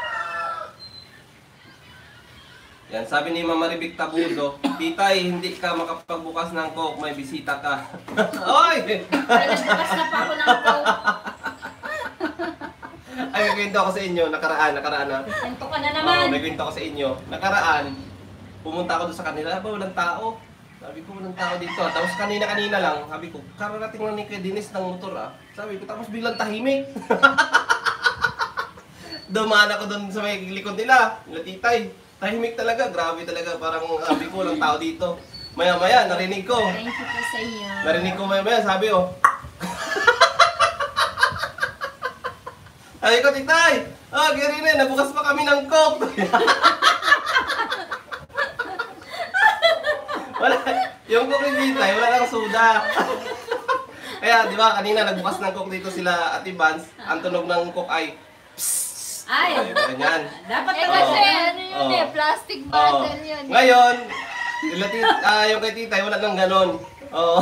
Yan, sabi ni Mama Ribic Tabudo, Titay, hindi ka makapagbukas ng Coke, may bisita ka. Oy! Nagbukas na pa ako ng Coke. Ay, may kwento ako sa inyo, nakaraan na. Sento ka na naman. May kwento ako sa inyo. Nakaraan, pumunta ako doon sa kanila, ba walang tao? Sabi ko, walang tao dito. Tapos kanina lang, sabi ko, kararating lang ni Kuya Dennis ng motor ah. Sabi ko, tapos biglang tahimik. Dumaan ako doon sa may likod nila, Titay. Tahimik talaga, grabe talaga. Parang sabi ko, walang tao dito. Maya-maya, narinig ko. Thank you po sa inyo. Narinig ko maya-maya, sabi oh. Sabi ko, Titay, Kirine, nabukas pa kami ng Coke. Wala, yung Coke ni Titay, wala lang soda. Kaya, di ba, kanina nagbukas ng Coke dito sila Ate Vans, ang tunog ng Coke ay, Ay, ganyan. dapat Eh pala kasi siya. ano yun Oh. plastic Oo. bottle yun. Ngayon, yung kay Titay, wala nang ganon. Oo.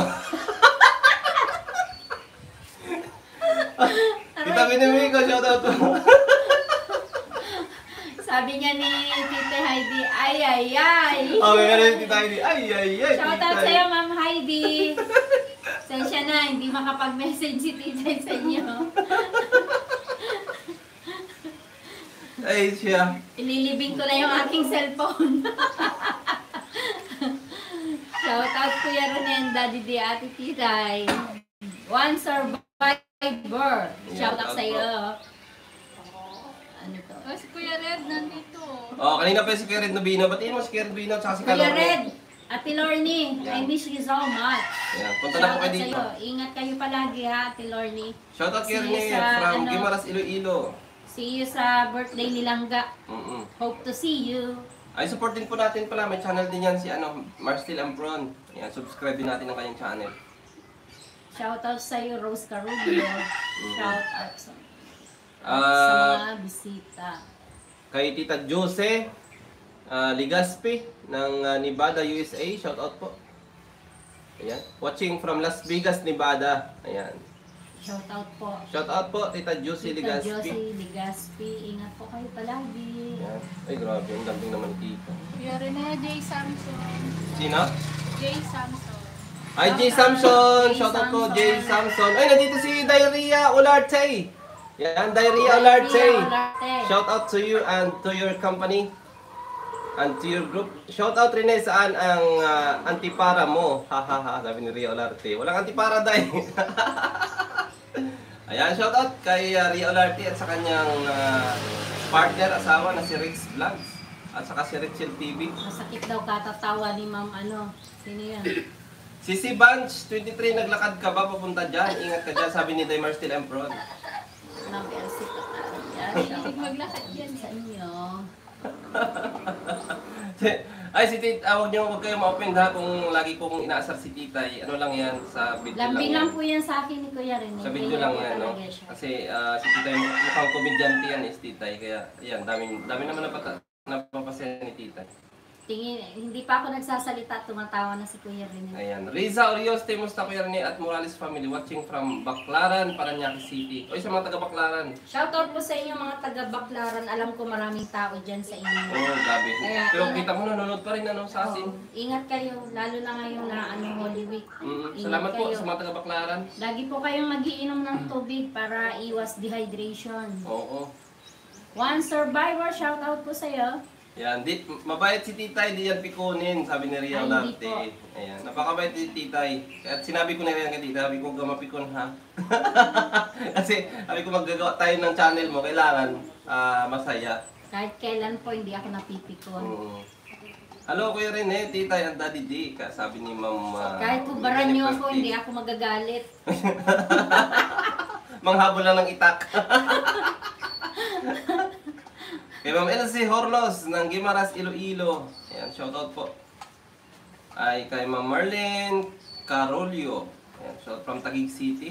Tita Binimi ko, shoutout po. Sabi niya ni Tita Heidi, ay. May ganon yung Tita Heidi. Ay. Shoutout Titay. sa'yo, Ma'am Heidi. Sensya na, hindi makapag-message si Tita sa inyo. Ay, siya. Ililibing ko na yung aking cellphone. Shoutout Kuya Ronen, Daddy D, Ate Titay. One survivor. Shoutout sa iyo. Ano to? Oh, si Kuya Red nandito. Oh, kanina pa si Kuya Red Nobino. Batiin mo si Kuya Red Nobino at si Kuya Kalorne. Red, Ate Lorne, I miss you so much. Ayan, punta na po kayo Shoutout dito. sa'yo. Ingat kayo palagi ha, Ate Lorne. Shoutout kay See you Rene sa, from ano, Guimaras, Iloilo. See you sa birthday ni Langga. Hope to see you. Ay, support din po natin pala. May channel din yan si Marstil Ampron. Ayan, subscribe din natin ang kanyang channel. Shoutout sa iyo, Rose Carubio. Shoutout sa Ah, mga bisita. kay Tita Jose. Ligaspi ng Nevada, USA. Shout out po. Ayan. Watching from Las Vegas, Nevada. Ayan. Shout out po. Shout out po, Tita Juicy Tita Ligaspi. Josie Ligaspi, ingat po kayo palagi. Ayan. Ay, grabe. Ang damping naman dito. Kuya Rene, Jay Samson. Sino? Jay Samson. Ay, Jay Samson! Jay Shout out po, Samson. Jay Samson. Ay, nandito si Diarrhea Olarte. Yan, Diarrhea Olarte. Shout out to you and to your company and to your group. Shout out Rene, saan ang antipara mo? Hahaha, sabi ni Ria Olarte. Walang antipara dahil. Ayan, shout out kay Ria Olarte at sa kanyang partner, asawa na si Rex Vlogs. At saka si Rachel TV. Masakit daw katatawa ni ma'am ano. Sino yan? Si Bunch, 23, naglakad ka ba papunta dyan? Ingat ka dyan, sabi ni Daimar Still Emperor. Ma'am Elsie Patalia. Hilig maglakad yan. Sa inyo. Ay, si Tita, huwag kayong ma-open ha kung lagi kong inaasar si Titay. Ano lang yan, sa video Lambing lang lang po yan sa akin ni Kuya Rene. Sa video lang yan, no? Kasi si Titay, mukhang komedyante yan is Titay. Kaya, yan, dami naman napapasaya ni Titay. Tingin, hindi pa ako nagsasalita, tumatawa na si Kuya Rene. Ayan. Riza Orioste, musta Kuya Rene at Morales family watching from Baclaran, Parañaque City. Oy, sa mga taga-Baclaran. Shoutout po sa inyo mga taga-Baclaran. Alam ko maraming tao dyan sa inyo. Oo, gabi. Kaya, Pero ingat. kita mo, nanonood pa rin ano, sa asin. Ingat kayo, lalo na ngayon na Holy Week. Ingat Salamat po kayo. sa mga taga-Baclaran. Lagi po kayong magiinom ng tubig para iwas dehydration. Oo. One survivor, shoutout po sa iyo. Yan, mabait si Titay, di yan pikunin, sabi ni Ria Ay, hindi Olarte. po. Ayan, napakabait si Titay. At sinabi ko na rin kay Titay, sabi ko, huwag ka mapikon ha. Kasi sabi ko, maggagawa tayo ng channel mo, kailangan masaya. Kahit kailan po hindi ako napipikon. Hello, Kuya Rene, Titay at Daddy D, sabi ni Ma'am... Kahit hubaran niyo ako, hindi ako magagalit. Manghabol lang ng itak. Kay Ma'am Elsie Horlos ng Guimaras, Iloilo. Ayan, shoutout po. Ay kay Ma'am Marlene Carolio. Ayan, shoutout from Taguig City.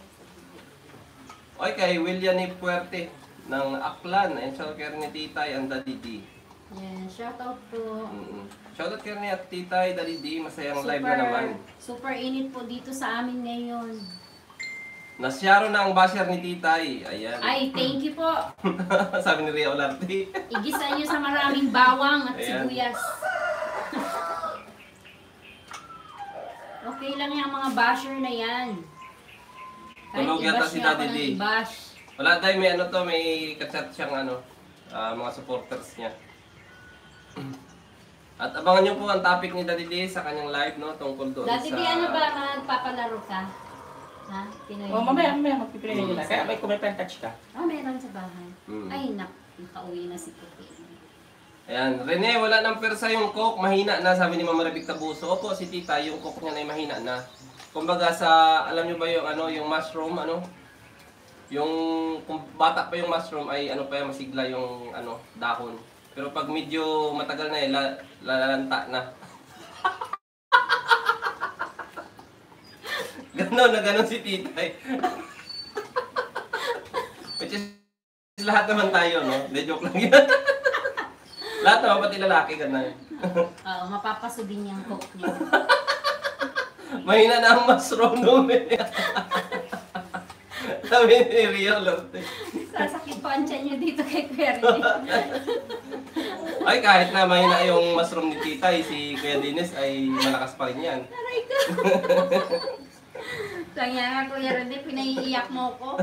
Oy, kay William Puerte ng Aklan. Ayan, shoutout kay ni Titay and Daddy D. Yan, shoutout po. Shoutout kay ni at Titay, Daddy D. Masayang live na naman. Super init po dito sa amin ngayon. Nasyaro na ang basher ni Titay. Ayan. Ay, thank you po. Sabi ni Ria Olarte. Igisa niyo sa maraming bawang at Ayan. sibuyas. Okay lang yung mga basher na yan. Kahit Tulog yata i-bash si niyo ako Daddy ng D. i-bash. Wala tayo, may ano to, may kachat siyang mga supporters niya. At abangan niyo po ang topic ni Daddy D sa kanyang live, no, tungkol doon Dati sa... di ano ba, nagpapalaro ka? Ha? Pinoy. Oh, mamaya magpipili nila. Kaya may kumipen touch ka. Ah, meron sa bahay. Mm. Ay, nakauwi na si Puti. Ayan, Rene, wala nang persa yung coke, mahina na, sabi ni Mama Rebecca Buso. Opo, si Tita, yung coke niya ay mahina na. Kumbaga sa, alam niyo ba yung mushroom, yung, kung bata pa yung mushroom ay masigla yung dahon. Pero pag medyo matagal na lalanta na. Ganon si Titay. Which is, lahat naman tayo, no? De joke lang yan. Lahat naman, pati lalaki, gano'n. Oo, mapapasubin yung coke niya. Mahina na ang mushroom noon eh. Sabi ni Rio Lotte. Sasakit po ang tiyan niyo dito kay Kuya Rene. Ay, kahit na mahina yung mushroom ni Titay, si Kuya Dennis ay malakas pa rin yan. Aray ko. Kaya nga Kuya Rene, pinaiiyak mo ko.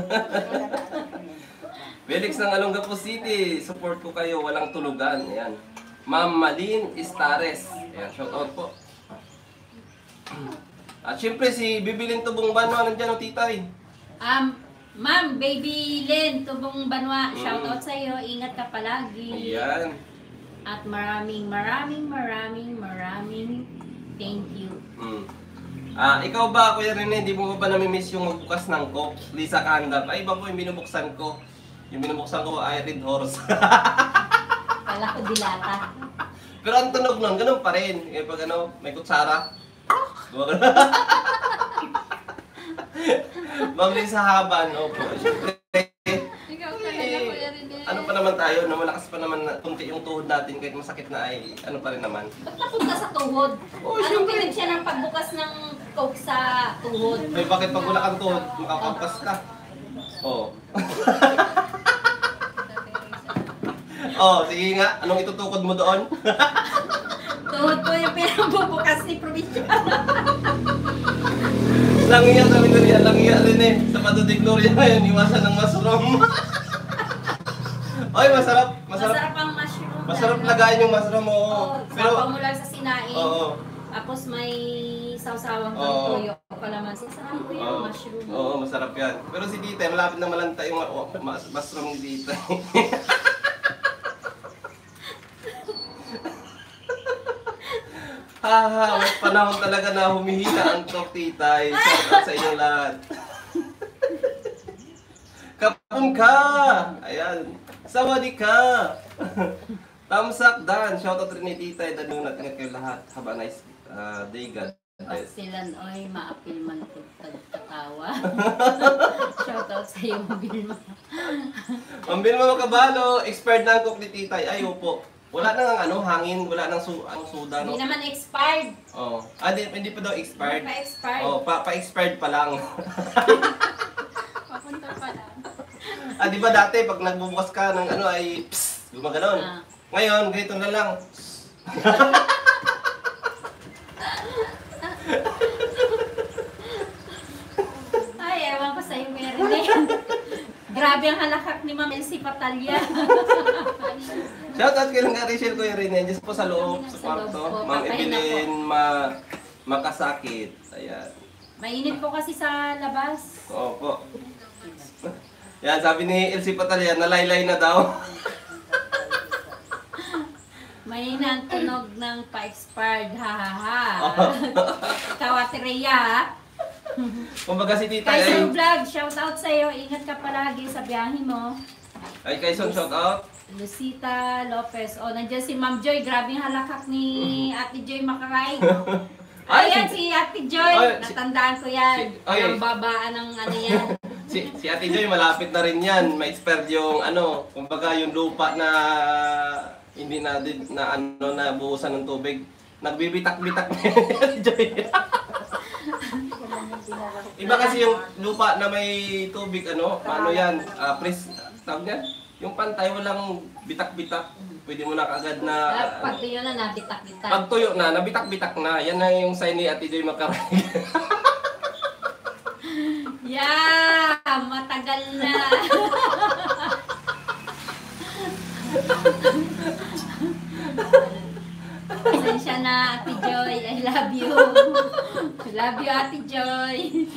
Felix ng Alongapo City, support ko kayo, walang tulugan. Ayan. Ma'am Malin Istares. Ayan, shout out po. At syempre si Bibilin Tubong Banwa, nandiyan o Titay. Ma'am, Baby Len, Tubong Banwa, shoutout sa iyo. Ingat ka palagi. Ayan. At maraming thank you. Ikaw ba, Kuya Rene, hindi mo ba namimiss yung magbukas ng coke? Lisa Kandap. Ay, iba po yung binubuksan ko. Yung binubuksan ko ay Red Horse. Kala ko dilata. Pero ang tunog nun, ganun pa rin. Eh, pag may kutsara. Ma'am Lisa Haban, opo. Siyempre, Ikaw talaga, Kuya Rene. ano pa naman tayo na malakas pa naman na kunti yung tuhod natin kahit masakit na ay ano pa rin naman. Ba't napunta sa tuhod? Oh, Anong syempre. pinag siya ng pagbukas ng coke sa tuhod? Ay bakit pag wala kang tuhod, makakampas ka? Oo. Oh, sige nga, anong itutukod mo doon? Tuhod ko yung pinagbubukas ni Provincia. Langiya kami na riyan, langiya rin eh. Sa Patutig Gloria ngayon, iwasan ng mushroom. Oy, masarap. Masarap ang mushroom. Masarap lagayin yung mushroom mo. Oo, Pero, sapa mo lang sa sinain. oo. Tapos may sawsawang kang Oo. toyo. Kalamansi. Sarap ko yung mushroom. Oo, masarap yan. Pero si Tita, malapit na malanta yung mushroom ni Tita. Haha, may panahon talaga na humihina ang tok, Tita. Shout out sa inyong lahat. Kapon ka! Ayan. Sawadee ka! Thumbs up, Dan. Shout out rin ni Tita. Danunat. Ingat kayo lahat. Have a nice day, God. Pag silan, oy, maapil man ko tagkatawa. Shoutout sa iyo, Bilma. Ang Bilma Makabalo, expired na ang cook ni Tita. Ay, opo. Wala nang hangin, wala nang suda, no? Hindi naman expired. Oh. Hindi pa daw expired. Pa-expired. Oh, pa-expired pa lang. Papunta pa lang. Di ba dati pag nagbubukas ka ng ay psst, gumaganon. Ah. Ngayon, ganito na lang. Ay, ewan ko sa'yo, meron eh. Grabe ang halakak ni Ma'am Elsie Patalya. Shoutout kay lang ka Rachel Kuya Rene. Diyos po sa loob, sa Sa kwarto. loob po. Ma'am Papahin Evelyn Makasakit. Ayan. Mainit po kasi sa labas. Opo. Yan, sabi ni Elsie Patalya, nalaylay na daw. May ang tunog ng pa-expired, ha ha ha. Ikaw, Ate Rhea, ha? Kumbaga si Tita Kaison ay... Vlog, shoutout sa'yo. Ingat ka palagi sa biyahe mo. Ay, Kaison, shoutout. Lucita Lopez. O, nandiyan si Ma'am Joy. Grabe yung halakak ni Ate Joy Makaray. Ay, Ayan, si Ate Joy. Ay, Natandaan ko yan. ay. Ang babaan ng ano yan. Si Ate Joy, malapit na rin yan. May expired yung kumbaga yung lupa na hindi na buhusan ng tubig. Nagbibitak-bitak na yan, Ate Joy. Iba kasi yung lupa na may tubig, paano yan? Tawag niya? Yung pantay, walang bitak-bitak. Pwede mo na kaagad na... Pag yun na, nabitak-bitak. Pag tuyo na, nabitak-bitak na. Yan na yung sign ni Ate Joy Makaray. Yeah! Matagal na. Pasensya na, Ate Joy. I love you. I love you, Ate Joy.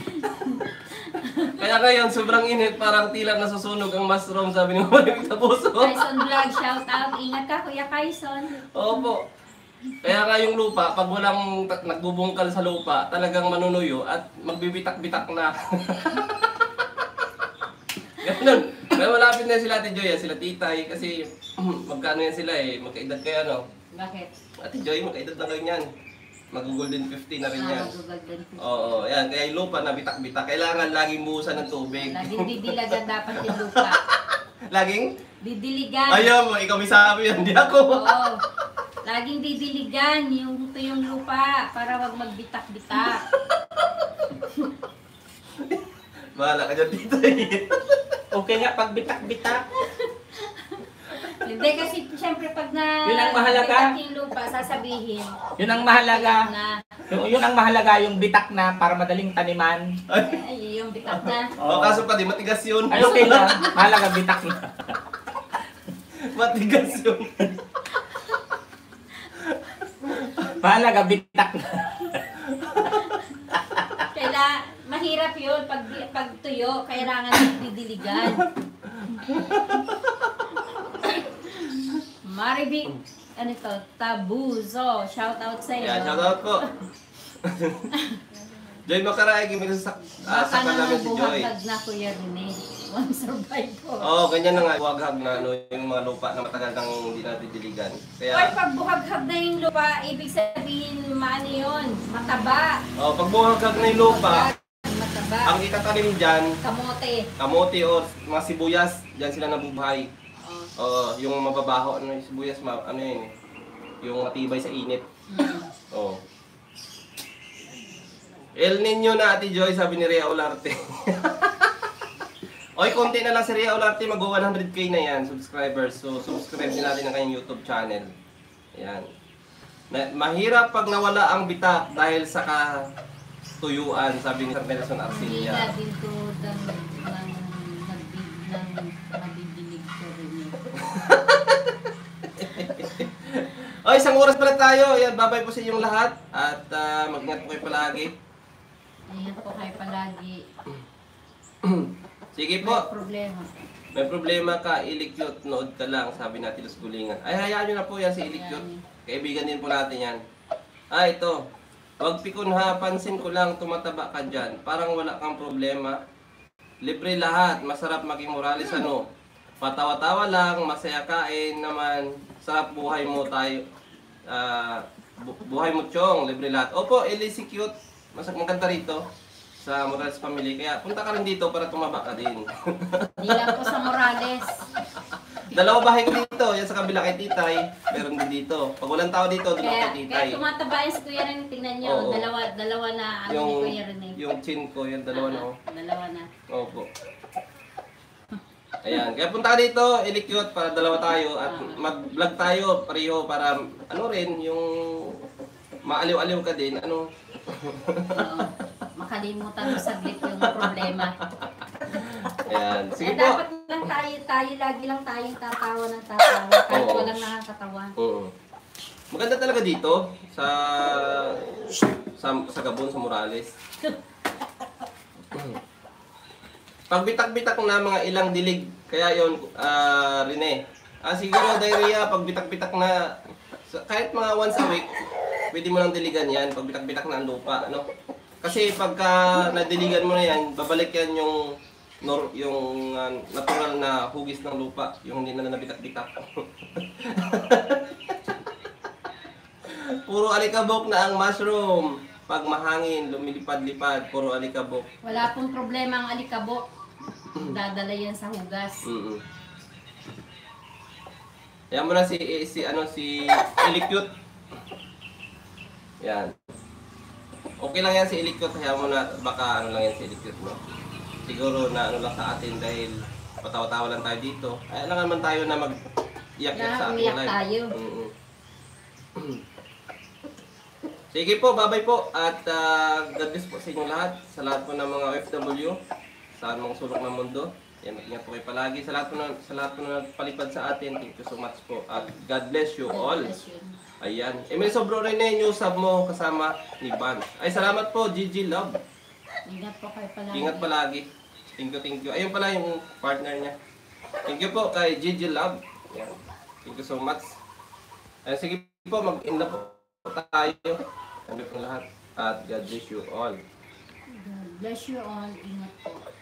Kaya ngayon, sobrang init, parang tila nasusunog ang mushroom, sabi ni Marimik sa puso. Kaison Vlog, shout out. Ingat ka, Kuya Kaison. Opo. Kaya nga yung lupa, pag walang nagbubungkal sa lupa, talagang manunuyo at magbibitak-bitak na. Ganun. Kaya malapit na sila Ate Joy, sila Titay, kasi magkano yan sila magkaedad kayo Bakit? Ate Joy, magkaedad na kayo yan. Mag-golden 50 na rin yan. Google din. Oo, yan. Kaya yung lupa na bitak-bitak, kailangan laging buhusan ng tubig. Laging didilagan dapat yung lupa. Laging? Didiligan. Ayaw mo, ikaw may sabi yan, di ako. Oo. Laging didiligan yung lupa para wag magbitak-bitak. Bahala ka dyan, Titay. Okay nga, pag bitak-bitak. Hindi kasi siyempre pag na Yun ang mahalaga. bitak yung lupa, sasabihin. Yun ang mahalaga. Na, Yun ang mahalaga, yung bitak na para madaling taniman. ay, yung bitak na. O, kaso pa di, matigas yun. Ay, okay lang. Mahalaga, bitak na. Matigas yun. Mahalaga, bitak na. Mahirap yun pag tuyo, kailangan didiligan. Maribik, ano to? Tabuzo. Shout out sa iyo. Yan, shoutout po. Joy Makaray, sa Baka namin si Joy. buhaghag na Kuya Rene. One survive ko. Oo, ganyan na nga. Buwaghag na yung mga lupa na matagal nang hindi natin diligan. Or Kaya, pag buhaghag na yung lupa, ibig sabihin, maano yun? Mataba. pag buwaghag na yung lupa, Mataba. ang itatanim dyan, Kamote. kamote o mga sibuyas, dyan sila nabubuhay. Oh. Oo, yung mababaho, ano yung sibuyas, ano yun eh. Yung matibay sa init. Oo. El Nino na Ate Joy, sabi ni Rhea Olarte. Oy, konti na lang si Rhea Olarte, mag-100k na yan, subscribers. So, subscribe din natin ang kanyang YouTube channel. Ayan. Mahirap pag nawala ang bitak dahil sa katuyuan, sabi ni Sir Nelson Hindi Arcilia. na din to ng nabibinig ko rin eh. Oy, isang oras pala tayo. Ayan, babay po sa inyong lahat. At mag-ingat po kayo palagi. Ayan po kayo palagi. Sige May po. problema. May problema ka, ilikyot, nood ka lang, sabi natin Los Gulingan. Ay, hayaan nyo na po yan si ilikyot. Kaibigan din po natin yan. Ito. Huwag pikon ha, pansin ko lang, tumataba ka dyan. Parang wala kang problema. Libre lahat, masarap maging Morales ano. Patawa-tawa lang, masaya kain naman. Sarap buhay mo tayo. Buhay mo chong, libre lahat. Opo, Elise cute. Maganda rito sa Morales Family. Kaya punta ka rin dito para tumaba ka din. Hindi lang po sa Morales. Dalawa bahay ko dito. Yan sa kabila kay Titay. Meron din dito. Pag walang tao dito, doon Kaya, kay Titay. kaya tumataba yung si Kuya Rene. Tingnan nyo. Oo. Dalawa na ano ni Kuya Rene. Yung chin ko, yung dalawa na. Oh. Dalawa na. Opo. Ayan. Kaya punta ka dito, ilikyot para dalawa tayo. At mag-vlog tayo pareho para ano rin, yung maaliw-aliw ka din. Ano? Oo. Makalimutan mo saglit yung problema. Ayan. Sige Eh, po. dapat lang tayo, lagi lang tayong tatawa ng tatawa. Kahit Oo. walang nakakatawa. Oo. Maganda talaga dito sa Gabon, sa Morales. Pag bitak-bitak na mga ilang dilig, kaya yon Rene. Siguro diarrhea, pag bitak-bitak na, kahit mga once a week, pwede mo lang diligan yan, pag bitak-bitak na ang lupa, ano? Kasi pagka nadiligan mo na yan, babalik yan yung natural na hugis ng lupa, yung hindi na nabitak-bitak. Puro alikabok na ang mushroom. Pag mahangin, lumilipad-lipad, puro alikabok. Wala pong problema ang alikabok. Dadala yan sa hugas. Yan mo na si Ilikyot. Yan. Okay lang yan si Ilikyot. Hayaan mo na, baka ano lang yan si Ilikyot, no? Siguro na ano lang sa atin dahil patawa-tawa lang tayo dito. Ay, lang naman tayo na mag-iyak-iyak sa ating Umiyak live. tayo. Sige po, bye-bye po. At God bless po sa inyong lahat. Sa lahat po ng mga OFW. Sa mga sulok ng mundo. Yan, ingat po kayo palagi. Sa lahat po na nagpalipad sa atin. Thank you so much po. At God bless you all. Ayan. Emil Sobro rin yung sub mo kasama ni Van. Ay, salamat po, Gigi Love. Ingat po kayo palagi. Ingat palagi. Thank you. Ayun pala yung partner niya. Thank you po kay Gigi Love. Ayan. Thank you so much. Ayan, sige po, mag-inla po tayo. Sabi po lahat. At God bless you all. God bless you all. Ingat po.